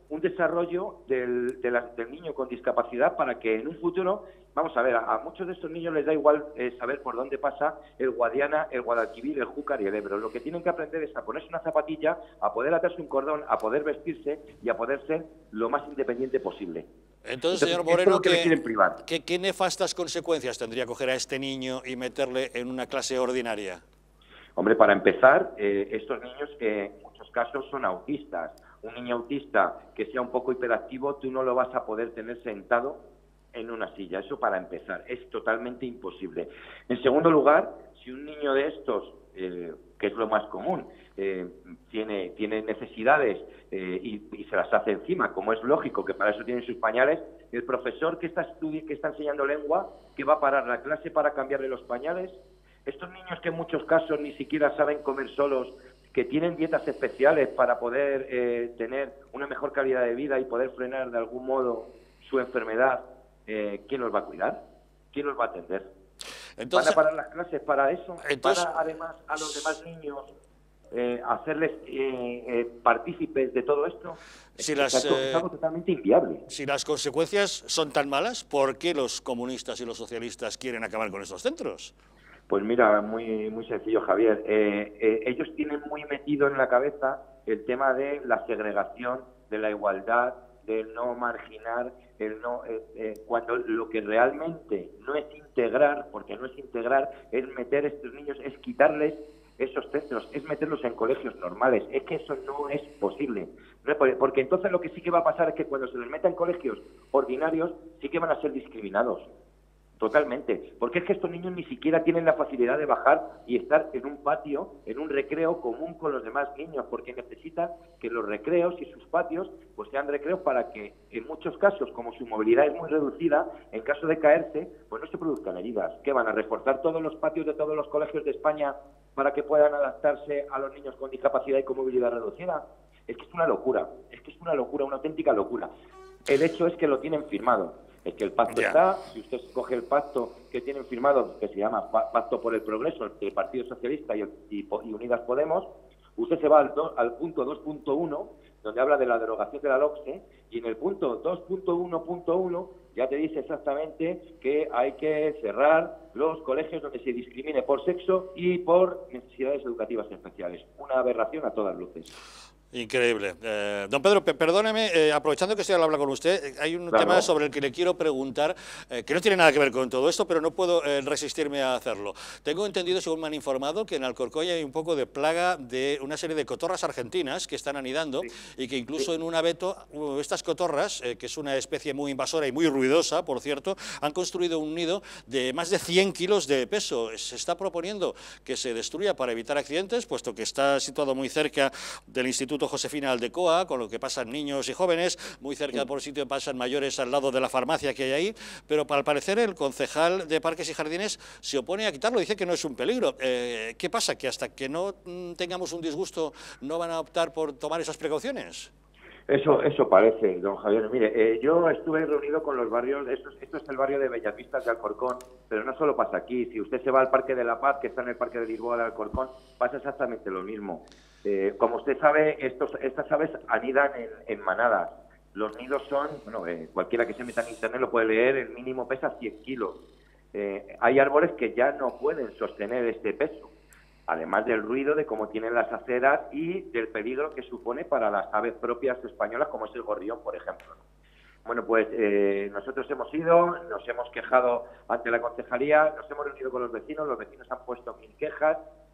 un desarrollo del, de la, del niño con discapacidad para que en un futuro, vamos a ver, a, a muchos de estos niños les da igual eh, saber por dónde pasa el Guadiana, el Guadalquivir, el Júcar y el Ebro. Lo que tienen que aprender es a ponerse una zapatilla, a poder atarse un cordón, a poder vestirse y a poder ser lo más independiente posible. Entonces, Entonces señor Moreno, que, ¿qué, privar. ¿qué, ¿qué nefastas consecuencias tendría coger a este niño y meterle en una clase ordinaria? Hombre, para empezar, eh, estos niños que en muchos casos son autistas. Un niño autista que sea un poco hiperactivo, tú no lo vas a poder tener sentado en una silla. Eso para empezar, es totalmente imposible. En segundo lugar, si un niño de estos, eh, que es lo más común, eh, tiene, tiene necesidades eh, y, y se las hace encima, como es lógico, que para eso tienen sus pañales, el profesor que está, estudi que está enseñando lengua, que va a parar la clase para cambiarle los pañales. Estos niños que en muchos casos ni siquiera saben comer solos, que tienen dietas especiales para poder eh, tener una mejor calidad de vida y poder frenar de algún modo su enfermedad, eh, ¿quién los va a cuidar? ¿Quién los va a atender? Entonces, ¿Van a parar las clases para eso? Entonces, ¿Para además a los demás niños eh, hacerles eh, eh, partícipes de todo esto? Si es, las, algo, es algo totalmente inviable. Si las consecuencias son tan malas, ¿por qué los comunistas y los socialistas quieren acabar con estos centros? Pues mira, muy muy sencillo, Javier. Eh, eh, ellos tienen muy metido en la cabeza el tema de la segregación, de la igualdad, del no marginar, el no eh, eh, cuando lo que realmente no es integrar, porque no es integrar, es meter a estos niños, es quitarles esos centros, es meterlos en colegios normales. Es que eso no es posible. No es, porque entonces lo que sí que va a pasar es que cuando se les meta en colegios ordinarios, sí que van a ser discriminados. Totalmente, porque es que estos niños ni siquiera tienen la facilidad de bajar y estar en un patio, en un recreo común con los demás niños, porque necesitan que los recreos y sus patios pues sean recreos para que en muchos casos, como su movilidad es muy reducida, en caso de caerse, pues no se produzcan heridas. ¿Qué van a reforzar todos los patios de todos los colegios de España para que puedan adaptarse a los niños con discapacidad y con movilidad reducida? Es que es una locura, es que es una locura, una auténtica locura. El hecho es que lo tienen firmado. Es que el pacto Ya. está, si usted coge el pacto que tienen firmado, que se llama Pacto por el Progreso, del Partido Socialista y, y, y Unidas Podemos, usted se va al, do, al punto dos punto uno, donde habla de la derogación de la LOCSE, y en el punto dos punto uno punto uno ya te dice exactamente que hay que cerrar los colegios donde se discrimine por sexo y por necesidades educativas especiales. Una aberración a todas luces. Increíble. Eh, don Pedro, pe perdóneme, eh, aprovechando que estoy al hablar con usted, eh, hay un Claro. tema sobre el que le quiero preguntar, eh, que no tiene nada que ver con todo esto, pero no puedo eh, resistirme a hacerlo. Tengo entendido, según me han informado, que en Alcorcón hay un poco de plaga de una serie de cotorras argentinas que están anidando, sí, y que incluso sí, en un abeto, uh, estas cotorras, eh, que es una especie muy invasora y muy ruidosa, por cierto, han construido un nido de más de cien kilos de peso. Se está proponiendo que se destruya para evitar accidentes, puesto que está situado muy cerca del Instituto Josefina Aldecoa, con lo que pasan niños y jóvenes, muy cerca por el sitio que pasan mayores al lado de la farmacia que hay ahí, pero al parecer el concejal de Parques y Jardines se opone a quitarlo, dice que no es un peligro. Eh, ¿Qué pasa? ¿Que hasta que no mm, tengamos un disgusto no van a optar por tomar esas precauciones? Eso eso parece, don Javier. Mire, eh, yo estuve reunido con los barrios, esto, esto es el barrio de Bellasvistas de Alcorcón, pero no solo pasa aquí. Si usted se va al Parque de la Paz, que está en el Parque de Lisboa de Alcorcón, pasa exactamente lo mismo. Eh, como usted sabe, estos, estas aves anidan en, en manadas. Los nidos son, bueno, eh, cualquiera que se meta en internet lo puede leer, el mínimo pesa cien kilos. Eh, hay árboles que ya no pueden sostener este peso, además del ruido, de cómo tienen las aceras y del peligro que supone para las aves propias españolas, como es el gorrión, por ejemplo. Bueno, pues eh, nosotros hemos ido, nos hemos quejado ante la concejalía, nos hemos reunido con los vecinos, los vecinos han puesto mil quejas,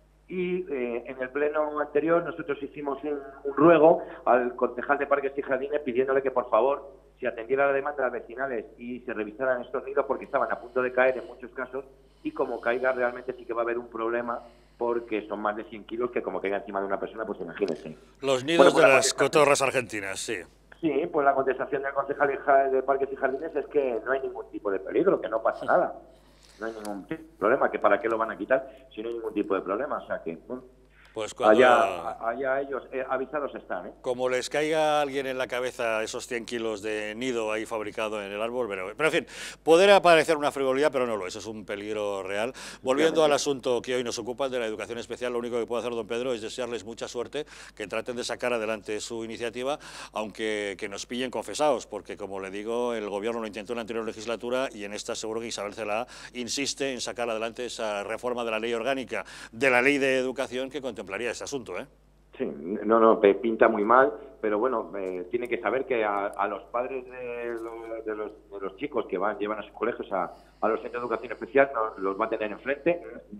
y eh, en el pleno anterior nosotros hicimos un, un ruego al concejal de Parques y Jardines pidiéndole que por favor se atendiera la demanda de las vecinales y se revisaran estos nidos porque estaban a punto de caer en muchos casos, y como caiga realmente sí que va a haber un problema porque son más de cien kilos que como caiga encima de una persona, pues imagínense. Los nidos bueno, pues de las cotorras argentinas, sí. Sí, pues la contestación del concejal de Parques y Jardines es que no hay ningún tipo de peligro, que no pasa nada. No hay ningún problema, que para qué lo van a quitar si no hay ningún tipo de problema. O sea que, bueno, Pues cuando, allá, allá ellos eh, avisados están. ¿eh? Como les caiga a alguien en la cabeza esos cien kilos de nido ahí fabricado en el árbol, pero, pero en fin, podrá parecer una frivolidad, pero no lo es, es un peligro real. Volviendo al asunto que hoy nos ocupa, el de la educación especial, lo único que puede hacer don Pedro es desearles mucha suerte, que traten de sacar adelante su iniciativa, aunque que nos pillen confesados, porque como le digo, el gobierno lo intentó en la anterior legislatura y en esta seguro que Isabel Celaá insiste en sacar adelante esa reforma de la ley orgánica, de la ley de educación que contemplaría ese asunto, ¿eh? Sí, no, no, pinta muy mal, pero bueno, eh, tiene que saber que a, a los padres de los, de, los, de los chicos que van llevan a sus colegios a, a los centros de educación especial nos, los va a tener enfrente.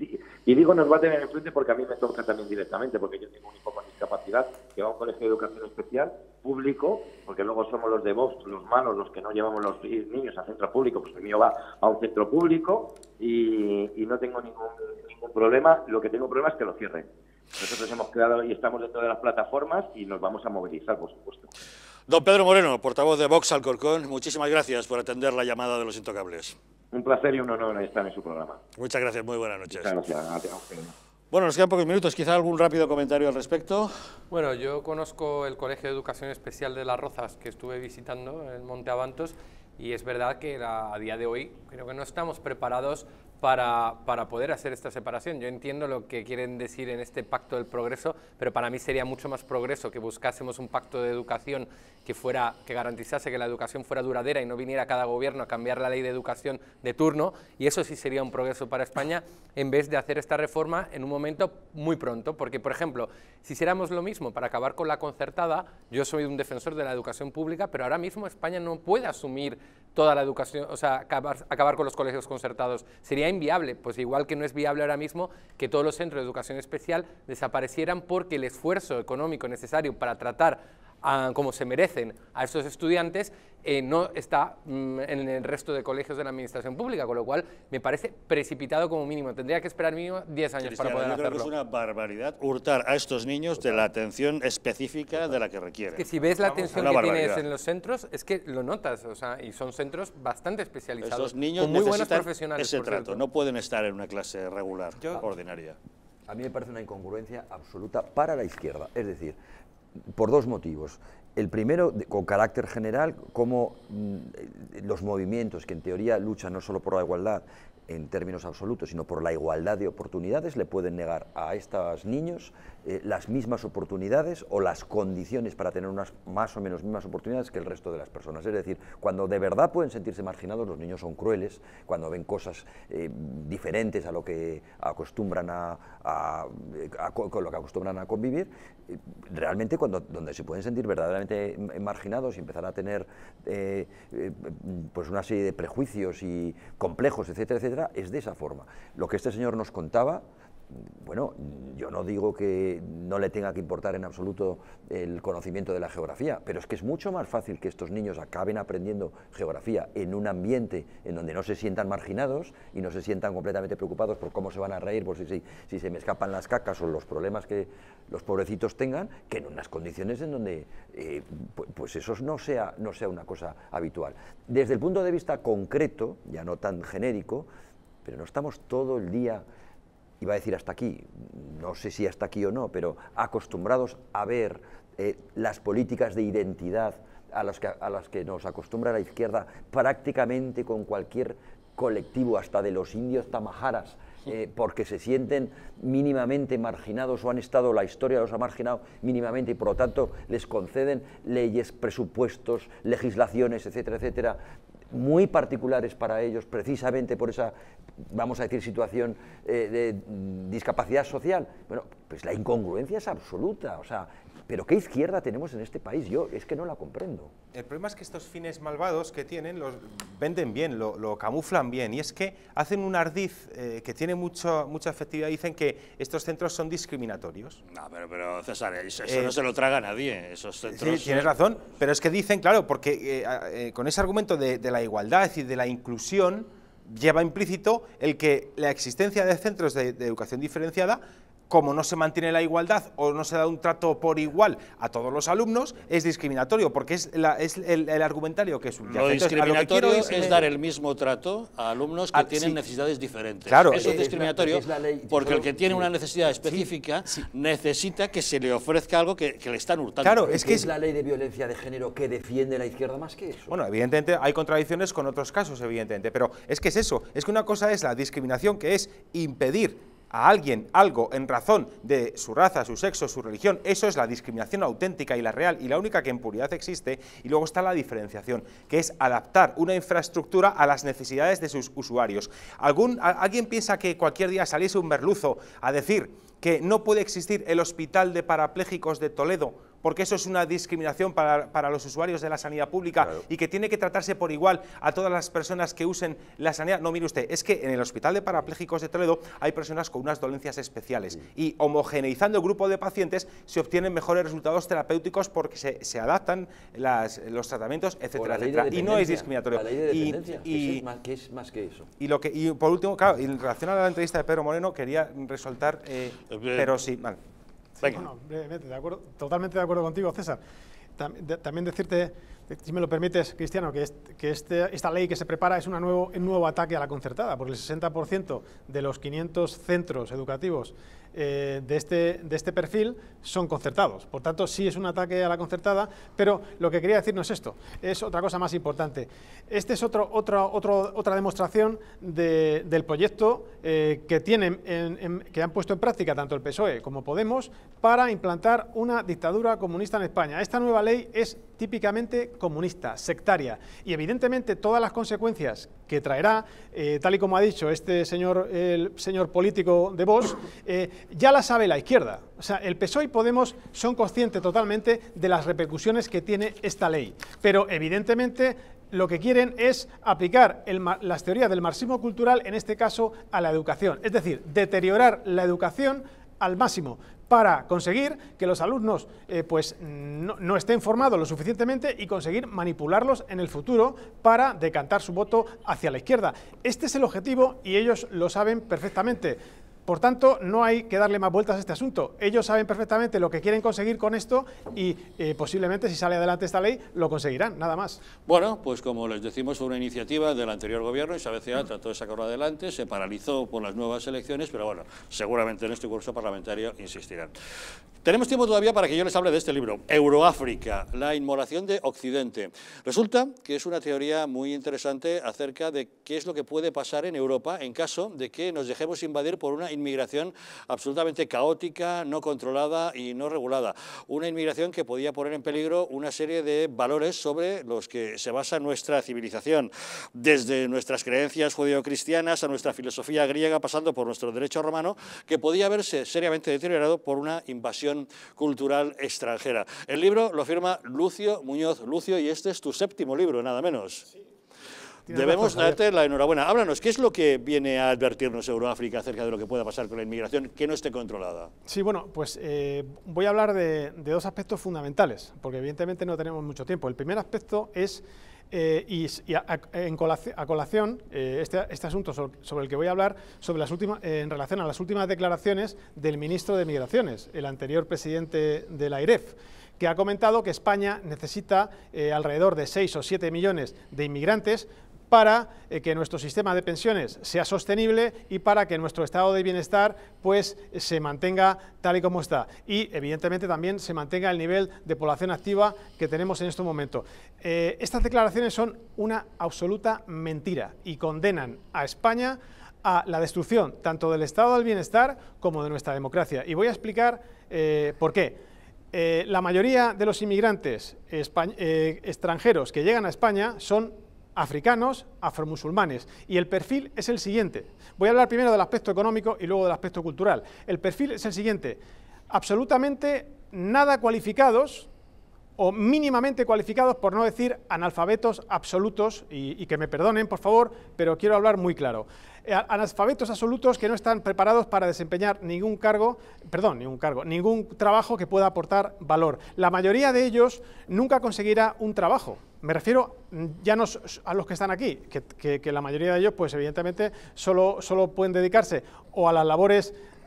Y digo nos va a tener enfrente porque a mí me toca también directamente, porque yo tengo un hijo con discapacidad que va a un colegio de educación especial público, porque luego somos los de Vox, los malos, los que no llevamos los niños a centro público, pues el mío va a un centro público y, y no tengo ningún, ningún problema. Lo que tengo problema es que lo cierren. Nosotros hemos creado y estamos dentro de las plataformas y nos vamos a movilizar, por supuesto. Don Pedro Moreno, portavoz de Vox Alcorcón, muchísimas gracias por atender la llamada de los Intocables. Un placer y un honor estar en su programa. Muchas gracias, muy buenas noches. Muchas gracias. Bueno, nos quedan pocos minutos, quizá algún rápido comentario al respecto. Bueno, yo conozco el Colegio de Educación Especial de Las Rozas, que estuve visitando en Monte Avantos, y es verdad que a día de hoy creo que no estamos preparados para, para poder hacer esta separación. Yo entiendo lo que quieren decir en este pacto del progreso, pero para mí sería mucho más progreso que buscásemos un pacto de educación que, fuera, que garantizase que la educación fuera duradera y no viniera cada gobierno a cambiar la ley de educación de turno, y eso sí sería un progreso para España, en vez de hacer esta reforma en un momento muy pronto, porque, por ejemplo, si hiciéramos lo mismo para acabar con la concertada, yo soy un defensor de la educación pública, pero ahora mismo España no puede asumir toda la educación, o sea, acabar, acabar con los colegios concertados. Sería inviable, pues igual que no es viable ahora mismo que todos los centros de educación especial desaparecieran porque el esfuerzo económico necesario para tratar a, como se merecen a estos estudiantes eh, no está mm, en el resto de colegios de la administración pública, con lo cual me parece precipitado como mínimo. Tendría que esperar mínimo diez años Cristiano, para poder yo hacerlo. Creo que es una barbaridad hurtar a estos niños de la atención específica de la que requieren. Es que si ves la atención que barbaridad. tienes en los centros, es que lo notas, o sea, y son centros bastante especializados, Estos niños con muy buenos necesitan profesionales. ese por trato, cierto. no pueden estar en una clase regular, Yo- ordinaria. A mí me parece una incongruencia absoluta para la izquierda, es decir, por dos motivos. El primero, de- con carácter general, como mm, los movimientos que en teoría luchan no solo por la igualdad en términos absolutos, sino por la igualdad de oportunidades, le pueden negar a estos niños eh, las mismas oportunidades o las condiciones para tener unas más o menos mismas oportunidades que el resto de las personas. Es decir, cuando de verdad pueden sentirse marginados, los niños son crueles, cuando ven cosas eh, diferentes a lo que acostumbran a, a- a- con lo que acostumbran a convivir, eh, realmente cuando donde se pueden sentir verdaderamente marginados y empezar a tener eh, eh, pues una serie de prejuicios y complejos, etcétera, etcétera, es de esa forma. Lo que este señor nos contaba, bueno, yo no digo que no le tenga que importar en absoluto el conocimiento de la geografía, pero es que es mucho más fácil que estos niños acaben aprendiendo geografía en un ambiente en donde no se sientan marginados y no se sientan completamente preocupados por cómo se van a reír, por si, si, si se me escapan las cacas o los problemas que los pobrecitos tengan, que en unas condiciones en donde eh, pues, pues eso no sea, no sea una cosa habitual. Desde el punto de vista concreto, ya no tan genérico, pero no estamos todo el día, iba a decir hasta aquí, no sé si hasta aquí o no, pero acostumbrados a ver eh, las políticas de identidad a las, que, a las que nos acostumbra la izquierda prácticamente con cualquier colectivo, hasta de los indios tamajaras, eh, porque se sienten mínimamente marginados o han estado, la historia los ha marginado mínimamente y por lo tanto les conceden leyes, presupuestos, legislaciones, etcétera, etcétera, muy particulares para ellos, precisamente por esa, vamos a decir, situación eh, de discapacidad social. Bueno, pues la incongruencia es absoluta, o sea, pero ¿qué izquierda tenemos en este país? Yo es que no la comprendo. El problema es que estos fines malvados que tienen los venden bien, lo, lo camuflan bien, y es que hacen un ardiz eh, que tiene mucho, mucha efectividad. Dicen que estos centros son discriminatorios. No, pero, pero César, eso, Eh, no se lo traga nadie, esos centros. Sí, tienes razón, pero es que dicen, claro, porque eh, eh, con ese argumento de, de la igualdad, es decir, de la inclusión, lleva implícito el que la existencia de centros de, de educación diferenciada como no se mantiene la igualdad o no se da un trato por igual a todos los alumnos, es discriminatorio, porque es, la, es el, el argumentario que subyace. Lo discriminatorio Entonces, es, es dar el mismo trato a alumnos que Ah, tienen sí. necesidades diferentes. Claro, Eso es es discriminatorio la- es la ley, porque el solo- que tiene sí. una necesidad específica Sí, sí. necesita que se le ofrezca algo que, que le están hurtando. Claro, Es es que que es es- la ley de violencia de género que defiende la izquierda más que eso. Bueno, evidentemente hay contradicciones con otros casos, evidentemente, pero es que es eso, es que una cosa es la discriminación, que es impedir a alguien algo en razón de su raza, su sexo, su religión. Eso es la discriminación auténtica y la real, y la única que en puridad existe. Y luego está la diferenciación, que es adaptar una infraestructura a las necesidades de sus usuarios. ¿Algún, a- ¿Alguien piensa que cualquier día saliese un merluzo a decir que no puede existir el Hospital de Parapléjicos de Toledo, porque eso es una discriminación para, para los usuarios de la sanidad pública, Claro. y que tiene que tratarse por igual a todas las personas que usen la sanidad? No, mire usted, es que en el Hospital de Parapléjicos de Toledo hay personas con unas dolencias especiales, y homogeneizando el grupo de pacientes se obtienen mejores resultados terapéuticos porque se, se adaptan las, los tratamientos, O la etcétera, ley de etcétera. Y no es dependencia, discriminatorio. La ley de Y- dependencia, que y- eso es más, que es más que eso. y, lo que, y por último, claro, en relación a la entrevista de Pedro Moreno, quería resaltar, eh, pero sí, vale. Venga. Bueno, brevemente, de acuerdo, totalmente de acuerdo contigo, César. Tam- de- También decirte, si me lo permites, Cristiano, que, est- que este- esta ley que se prepara es una nuevo, un nuevo ataque a la concertada, porque el sesenta por ciento de los quinientos centros educativos eh, de, este, de este perfil son concertados. Por tanto, sí es un ataque a la concertada, pero lo que quería decir no es esto, es otra cosa más importante. Este es otro, otro, otro, otra demostración de- del proyecto eh, que, tienen en- en- que han puesto en práctica tanto el P S O E como Podemos para implantar una dictadura comunista en España. Esta nueva ley es típicamente comunista, sectaria, y evidentemente todas las consecuencias que traerá, eh, tal y como ha dicho este señor, el señor político de Vox, eh, ya la sabe la izquierda. O sea, el P S O E y Podemos son conscientes totalmente de las repercusiones que tiene esta ley, pero evidentemente lo que quieren es aplicar el ma- las teorías del marxismo cultural, en este caso, a la educación, es decir, deteriorar la educación al máximo para conseguir que los alumnos eh, pues, no, no estén formados lo suficientemente y conseguir manipularlos en el futuro para decantar su voto hacia la izquierda. Este es el objetivo y ellos lo saben perfectamente. Por tanto, no hay que darle más vueltas a este asunto. Ellos saben perfectamente lo que quieren conseguir con esto y eh, posiblemente, si sale adelante esta ley, lo conseguirán, nada más. Bueno, pues como les decimos, fue una iniciativa del anterior gobierno. Isabel Celaá trató de sacarlo adelante, se paralizó por las nuevas elecciones, pero bueno, seguramente en este curso parlamentario insistirán. Tenemos tiempo todavía para que yo les hable de este libro, Euroáfrica, la inmolación de Occidente. Resulta que es una teoría muy interesante acerca de qué es lo que puede pasar en Europa en caso de que nos dejemos invadir por una inmigración absolutamente caótica, no controlada y no regulada. Una inmigración que podía poner en peligro una serie de valores sobre los que se basa nuestra civilización, desde nuestras creencias judeocristianas a nuestra filosofía griega, pasando por nuestro derecho romano, que podía verse seriamente deteriorado por una invasión cultural extranjera. El libro lo firma Lucio Muñoz. Lucio, y este es tu séptimo libro, nada menos. Sí. Debemos razón, darte la enhorabuena. Háblanos, ¿qué es lo que viene a advertirnos Euroáfrica acerca de lo que pueda pasar con la inmigración que no esté controlada? Sí, bueno, pues eh, voy a hablar de, de dos aspectos fundamentales, porque evidentemente no tenemos mucho tiempo. El primer aspecto es, eh, y, y a, a, en colación, a colación eh, este, este asunto sobre, sobre el que voy a hablar, sobre las últimas, eh, en relación a las últimas declaraciones del ministro de Migraciones, el anterior presidente de la AIREF, que ha comentado que España necesita eh, alrededor de seis o siete millones de inmigrantes para eh, que nuestro sistema de pensiones sea sostenible y para que nuestro estado de bienestar pues, se mantenga tal y como está. Y, evidentemente, también se mantenga el nivel de población activa que tenemos en este momento. Eh, estas declaraciones son una absoluta mentira y condenan a España a la destrucción tanto del estado del bienestar como de nuestra democracia. Y voy a explicar eh, por qué. Eh, la mayoría de los inmigrantes eh, extranjeros que llegan a España son africanos, afromusulmanes, y el perfil es el siguiente. Voy a hablar primero del aspecto económico y luego del aspecto cultural. El perfil es el siguiente: absolutamente nada cualificados o mínimamente cualificados, por no decir analfabetos absolutos, y, y que me perdonen, por favor, pero quiero hablar muy claro. Analfabetos absolutos que no están preparados para desempeñar ningún cargo, perdón, ningún cargo, ningún trabajo que pueda aportar valor. La mayoría de ellos nunca conseguirá un trabajo. Me refiero ya no a los que están aquí, que, que, que la mayoría de ellos, pues evidentemente, solo, solo pueden dedicarse o a las labores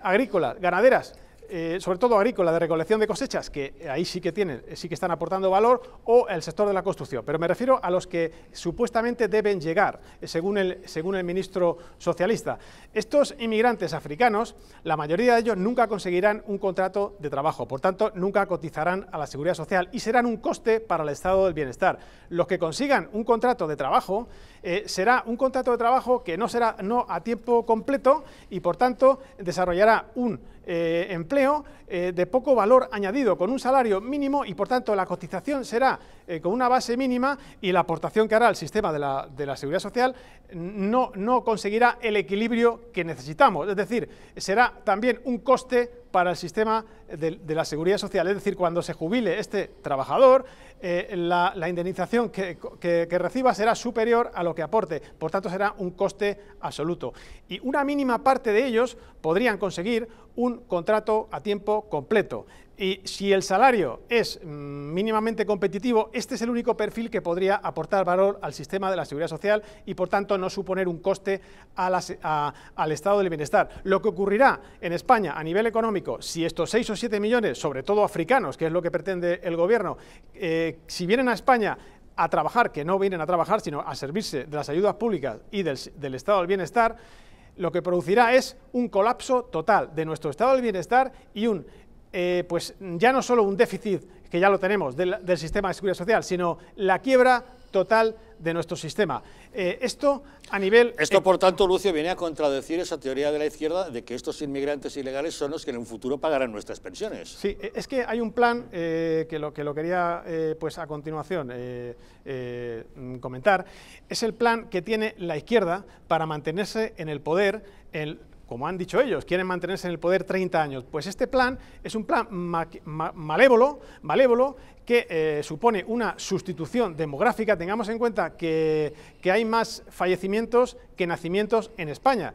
agrícolas, ganaderas, Eh, sobre todo agrícola, de recolección de cosechas, que ahí sí que tienen, sí que están aportando valor, o el sector de la construcción. Pero me refiero a los que supuestamente deben llegar, según el, según el ministro socialista. Estos inmigrantes africanos, la mayoría de ellos nunca conseguirán un contrato de trabajo, por tanto, nunca cotizarán a la Seguridad Social y serán un coste para el estado del bienestar. Los que consigan un contrato de trabajo, eh, será un contrato de trabajo que no será no a tiempo completo y, por tanto, desarrollará un Eh, empleo eh, de poco valor añadido, con un salario mínimo y, por tanto, la cotización será eh, con una base mínima y la aportación que hará al sistema de la, de la Seguridad Social no, no conseguirá el equilibrio que necesitamos. Es decir, será también un coste para el sistema de, de la Seguridad Social. Es decir, cuando se jubile este trabajador, eh, la, la indemnización que, que, que reciba será superior a lo que aporte. Por tanto, será un coste absoluto. Y una mínima parte de ellos podrían conseguir un contrato a tiempo completo. Y si el salario es mmm, mínimamente competitivo, este es el único perfil que podría aportar valor al sistema de la Seguridad Social y, por tanto, no suponer un coste a la, a, al estado del bienestar. Lo que ocurrirá en España a nivel económico, si estos seis o siete millones, sobre todo africanos, que es lo que pretende el gobierno, eh, si vienen a España a trabajar, que no vienen a trabajar, sino a servirse de las ayudas públicas y del, del estado del bienestar, lo que producirá es un colapso total de nuestro estado del bienestar y un, eh, pues ya no solo un déficit, que ya lo tenemos, del, del sistema de seguridad social, sino la quiebra total de nuestro sistema. Eh, esto a nivel... Esto, por tanto, Lucio, viene a contradecir esa teoría de la izquierda de que estos inmigrantes ilegales son los que en un futuro pagarán nuestras pensiones. Sí, es que hay un plan eh, que, lo, que lo quería eh, pues a continuación eh, eh, comentar. Es el plan que tiene la izquierda para mantenerse en el poder, el, como han dicho ellos, quieren mantenerse en el poder treinta años. Pues este plan es un plan ma ma malévolo, malévolo que eh, supone una sustitución demográfica. Tengamos en cuenta que, que hay más fallecimientos que nacimientos en España,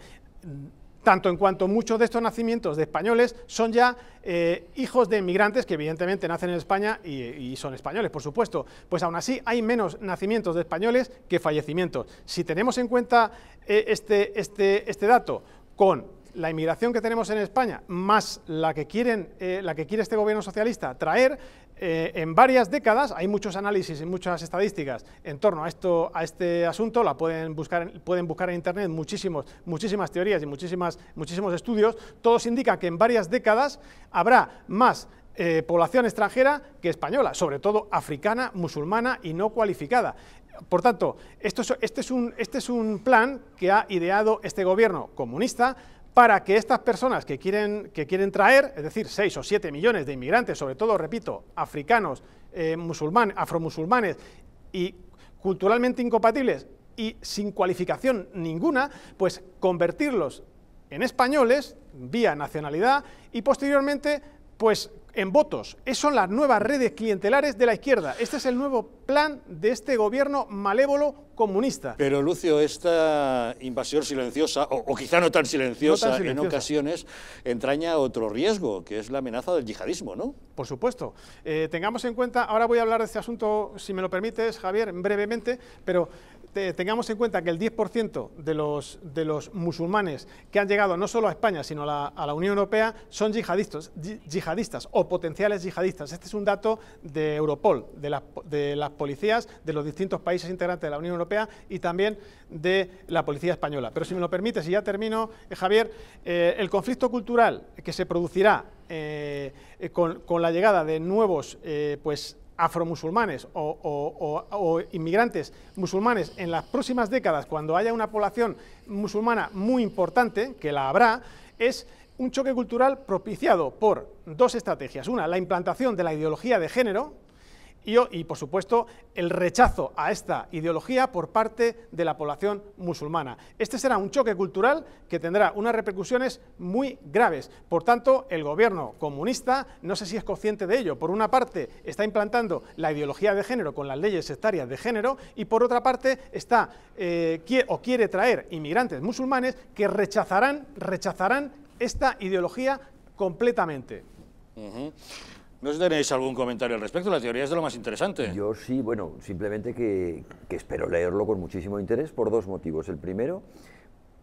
tanto en cuanto muchos de estos nacimientos de españoles son ya eh, hijos de inmigrantes que evidentemente nacen en España y, y son españoles, por supuesto. Pues aún así hay menos nacimientos de españoles que fallecimientos. Si tenemos en cuenta eh, este, este, este dato con la inmigración que tenemos en España, más la que, quieren, eh, la que quiere este gobierno socialista traer, eh, en varias décadas, hay muchos análisis y muchas estadísticas en torno a, esto, a este asunto, la pueden buscar, pueden buscar en internet muchísimos, muchísimas teorías y muchísimas, muchísimos estudios, todos indican que en varias décadas habrá más eh, población extranjera que española, sobre todo africana, musulmana y no cualificada. Por tanto, esto es, este, es un, este es un plan que ha ideado este gobierno comunista para que estas personas que quieren, que quieren traer, es decir, seis o siete millones de inmigrantes, sobre todo, repito, africanos, eh, musulmanes, afromusulmanes y culturalmente incompatibles y sin cualificación ninguna, pues convertirlos en españoles vía nacionalidad y posteriormente pues en votos. Esas son las nuevas redes clientelares de la izquierda. Este es el nuevo plan de este gobierno malévolo comunista. Pero, Lucio, esta invasión silenciosa, o, o quizá no tan silenciosa, no tan silenciosa en ocasiones, entraña otro riesgo, que es la amenaza del yihadismo, ¿no? Por supuesto. Eh, tengamos en cuenta, ahora voy a hablar de este asunto, si me lo permites, Javier, brevemente, pero te, tengamos en cuenta que el diez por ciento de los, de los musulmanes que han llegado no solo a España, sino a la, a la Unión Europea, son yihadistas, yihadistas o potenciales yihadistas. Este es un dato de Europol, de, la, de las policías de los distintos países integrantes de la Unión Europea y también de la policía española. Pero si me lo permites, y ya termino, eh, Javier, eh, el conflicto cultural que se producirá eh, eh, con, con la llegada de nuevos eh, pues, afromusulmanes o, o, o, o inmigrantes musulmanes en las próximas décadas, cuando haya una población musulmana muy importante, que la habrá, es un choque cultural propiciado por dos estrategias. Una, la implantación de la ideología de género y, y, por supuesto, el rechazo a esta ideología por parte de la población musulmana. Este será un choque cultural que tendrá unas repercusiones muy graves. Por tanto, el gobierno comunista, no sé si es consciente de ello, por una parte está implantando la ideología de género con las leyes sectarias de género y por otra parte está eh, quiere, o quiere traer inmigrantes musulmanes que rechazarán, rechazarán esta ideología completamente. Uh-huh. ¿No os tenéis algún comentario al respecto? La teoría es de lo más interesante. Yo sí, bueno, simplemente que, que espero leerlo con muchísimo interés por dos motivos. El primero,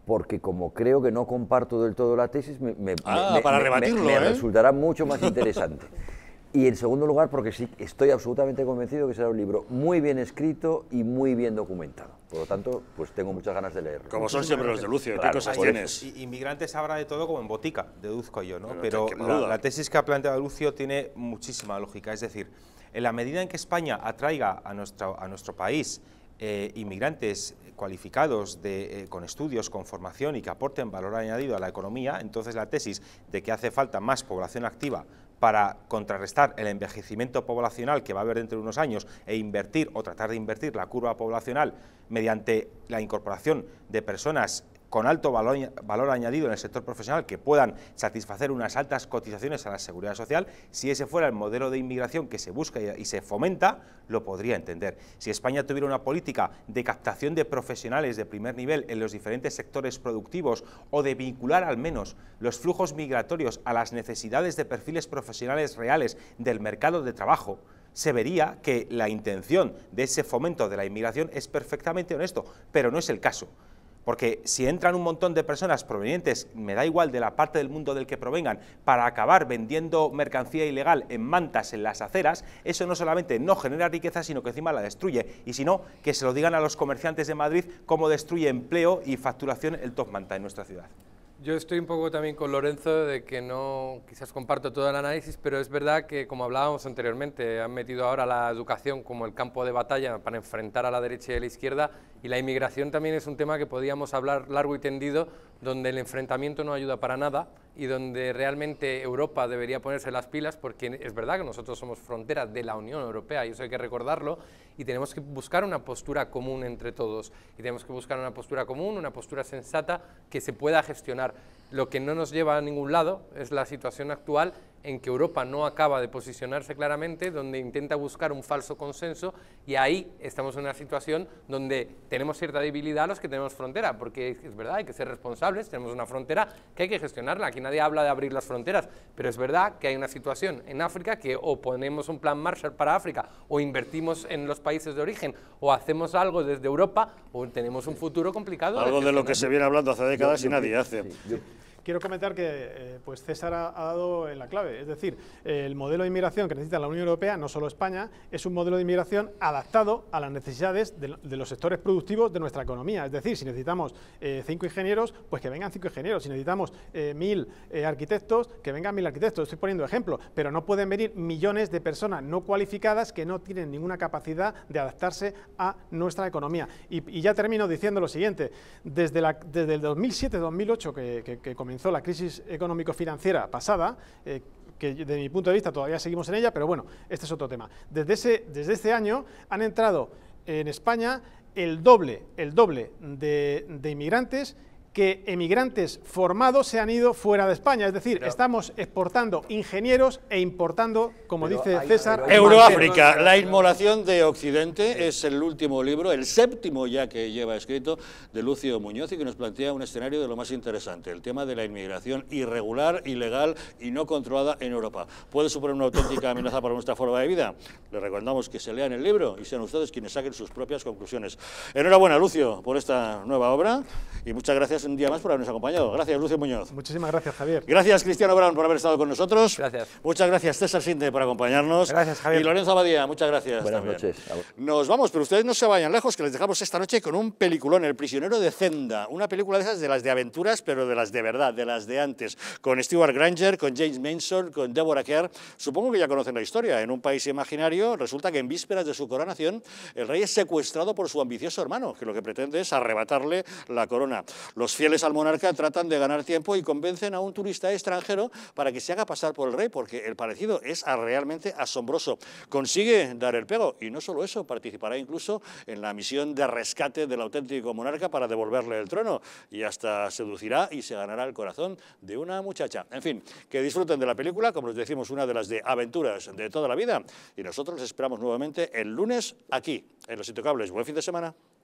porque como creo que no comparto del todo la tesis, me, me, ah, me, para me, rebatirlo, me, me ¿eh? resultará mucho más interesante. Y en segundo lugar, porque sí, estoy absolutamente convencido que será un libro muy bien escrito y muy bien documentado. Por lo tanto, pues tengo muchas ganas de leerlo. Como son siempre los de Lucio, claro, ¿qué cosas por tienes? Y, inmigrantes habrá de todo como en botica, deduzco yo, ¿no? Pero, Pero la, la tesis que ha planteado Lucio tiene muchísima lógica. Es decir, en la medida en que España atraiga a nuestro, a nuestro país eh, inmigrantes cualificados de, eh, con estudios, con formación y que aporten valor añadido a la economía, entonces la tesis de que hace falta más población activa para contrarrestar el envejecimiento poblacional que va a haber dentro de unos años e invertir o tratar de invertir la curva poblacional mediante la incorporación de personas con alto valor, valor añadido en el sector profesional que puedan satisfacer unas altas cotizaciones a la seguridad social, si ese fuera el modelo de inmigración que se busca y, y se fomenta, lo podría entender. Si España tuviera una política de captación de profesionales de primer nivel en los diferentes sectores productivos o de vincular al menos los flujos migratorios a las necesidades de perfiles profesionales reales del mercado de trabajo, se vería que la intención de ese fomento de la inmigración es perfectamente honesto, pero no es el caso. Porque si entran un montón de personas provenientes, me da igual de la parte del mundo del que provengan, para acabar vendiendo mercancía ilegal en mantas en las aceras, eso no solamente no genera riqueza, sino que encima la destruye. Y si no, que se lo digan a los comerciantes de Madrid cómo destruye empleo y facturación el top manta en nuestra ciudad. Yo estoy un poco también con Lorenzo de que no, quizás comparto todo el análisis, pero es verdad que, como hablábamos anteriormente, han metido ahora la educación como el campo de batalla para enfrentar a la derecha y a la izquierda, y la inmigración también es un tema que podíamos hablar largo y tendido, donde el enfrentamiento no ayuda para nada y donde realmente Europa debería ponerse las pilas, porque es verdad que nosotros somos frontera de la Unión Europea y eso hay que recordarlo, y tenemos que buscar una postura común entre todos, y tenemos que buscar una postura común, una postura sensata que se pueda gestionar. Lo que no nos lleva a ningún lado es la situación actual en que Europa no acaba de posicionarse claramente, donde intenta buscar un falso consenso, y ahí estamos en una situación donde tenemos cierta debilidad los que tenemos frontera, porque es verdad, hay que ser responsables, tenemos una frontera que hay que gestionarla, aquí nadie habla de abrir las fronteras, pero es verdad que hay una situación en África que o ponemos un plan Marshall para África, o invertimos en los países de origen, o hacemos algo desde Europa, o tenemos un futuro complicado. Algo de, de lo que se viene hablando hace décadas yo, yo, y nadie hace. Sí, yo, Quiero comentar que eh, pues César ha, ha dado en la clave, es decir, eh, el modelo de inmigración que necesita la Unión Europea, no solo España, es un modelo de inmigración adaptado a las necesidades de, de los sectores productivos de nuestra economía. Es decir, si necesitamos eh, cinco ingenieros, pues que vengan cinco ingenieros. Si necesitamos eh, mil eh, arquitectos, que vengan mil arquitectos. Estoy poniendo ejemplos, pero no pueden venir millones de personas no cualificadas que no tienen ninguna capacidad de adaptarse a nuestra economía. Y, y ya termino diciendo lo siguiente, desde, la, desde el dos mil siete dos mil ocho que, que, que comenzó la crisis económico-financiera pasada, eh, que desde mi punto de vista todavía seguimos en ella, pero bueno, este es otro tema. Desde ese, desde este año han entrado en España el doble, el doble de, de inmigrantes que emigrantes formados se han ido fuera de España, es decir, pero, estamos exportando ingenieros e importando, como dice hay, César... Hay, hay, Euroáfrica, la inmolación de Occidente, sí. Es el último libro, el séptimo ya que lleva escrito, de Lucio Muñoz, y que nos plantea un escenario de lo más interesante, el tema de la inmigración irregular, ilegal y no controlada en Europa. ¿Puede suponer una auténtica amenaza para nuestra forma de vida? Les recomendamos que se lean el libro y sean ustedes quienes saquen sus propias conclusiones. Enhorabuena, Lucio, por esta nueva obra, y muchas gracias un día más por habernos acompañado. Gracias, Lucio Muñoz. Muchísimas gracias, Javier. Gracias, Cristiano Brown, por haber estado con nosotros. Gracias. Muchas gracias, César Sinte, por acompañarnos. Gracias, Javier. Y Lorenzo Abadía, muchas gracias. Buenas también. noches. Nos vamos, pero ustedes no se vayan lejos, que les dejamos esta noche con un peliculón, El prisionero de Zenda. Una película de esas de las de aventuras, pero de las de verdad, de las de antes. Con Stewart Granger, con James Mason, con Deborah Kerr. Supongo que ya conocen la historia. En un país imaginario, resulta que en vísperas de su coronación, el rey es secuestrado por su ambicioso hermano, que lo que pretende es arrebatarle la corona. Los fieles al monarca tratan de ganar tiempo y convencen a un turista extranjero para que se haga pasar por el rey, porque el parecido es realmente asombroso. Consigue dar el pego, y no solo eso, participará incluso en la misión de rescate del auténtico monarca para devolverle el trono, y hasta seducirá y se ganará el corazón de una muchacha. En fin, que disfruten de la película, como les decimos, una de las de aventuras de toda la vida, y nosotros les esperamos nuevamente el lunes aquí, en Los Intocables. Buen fin de semana.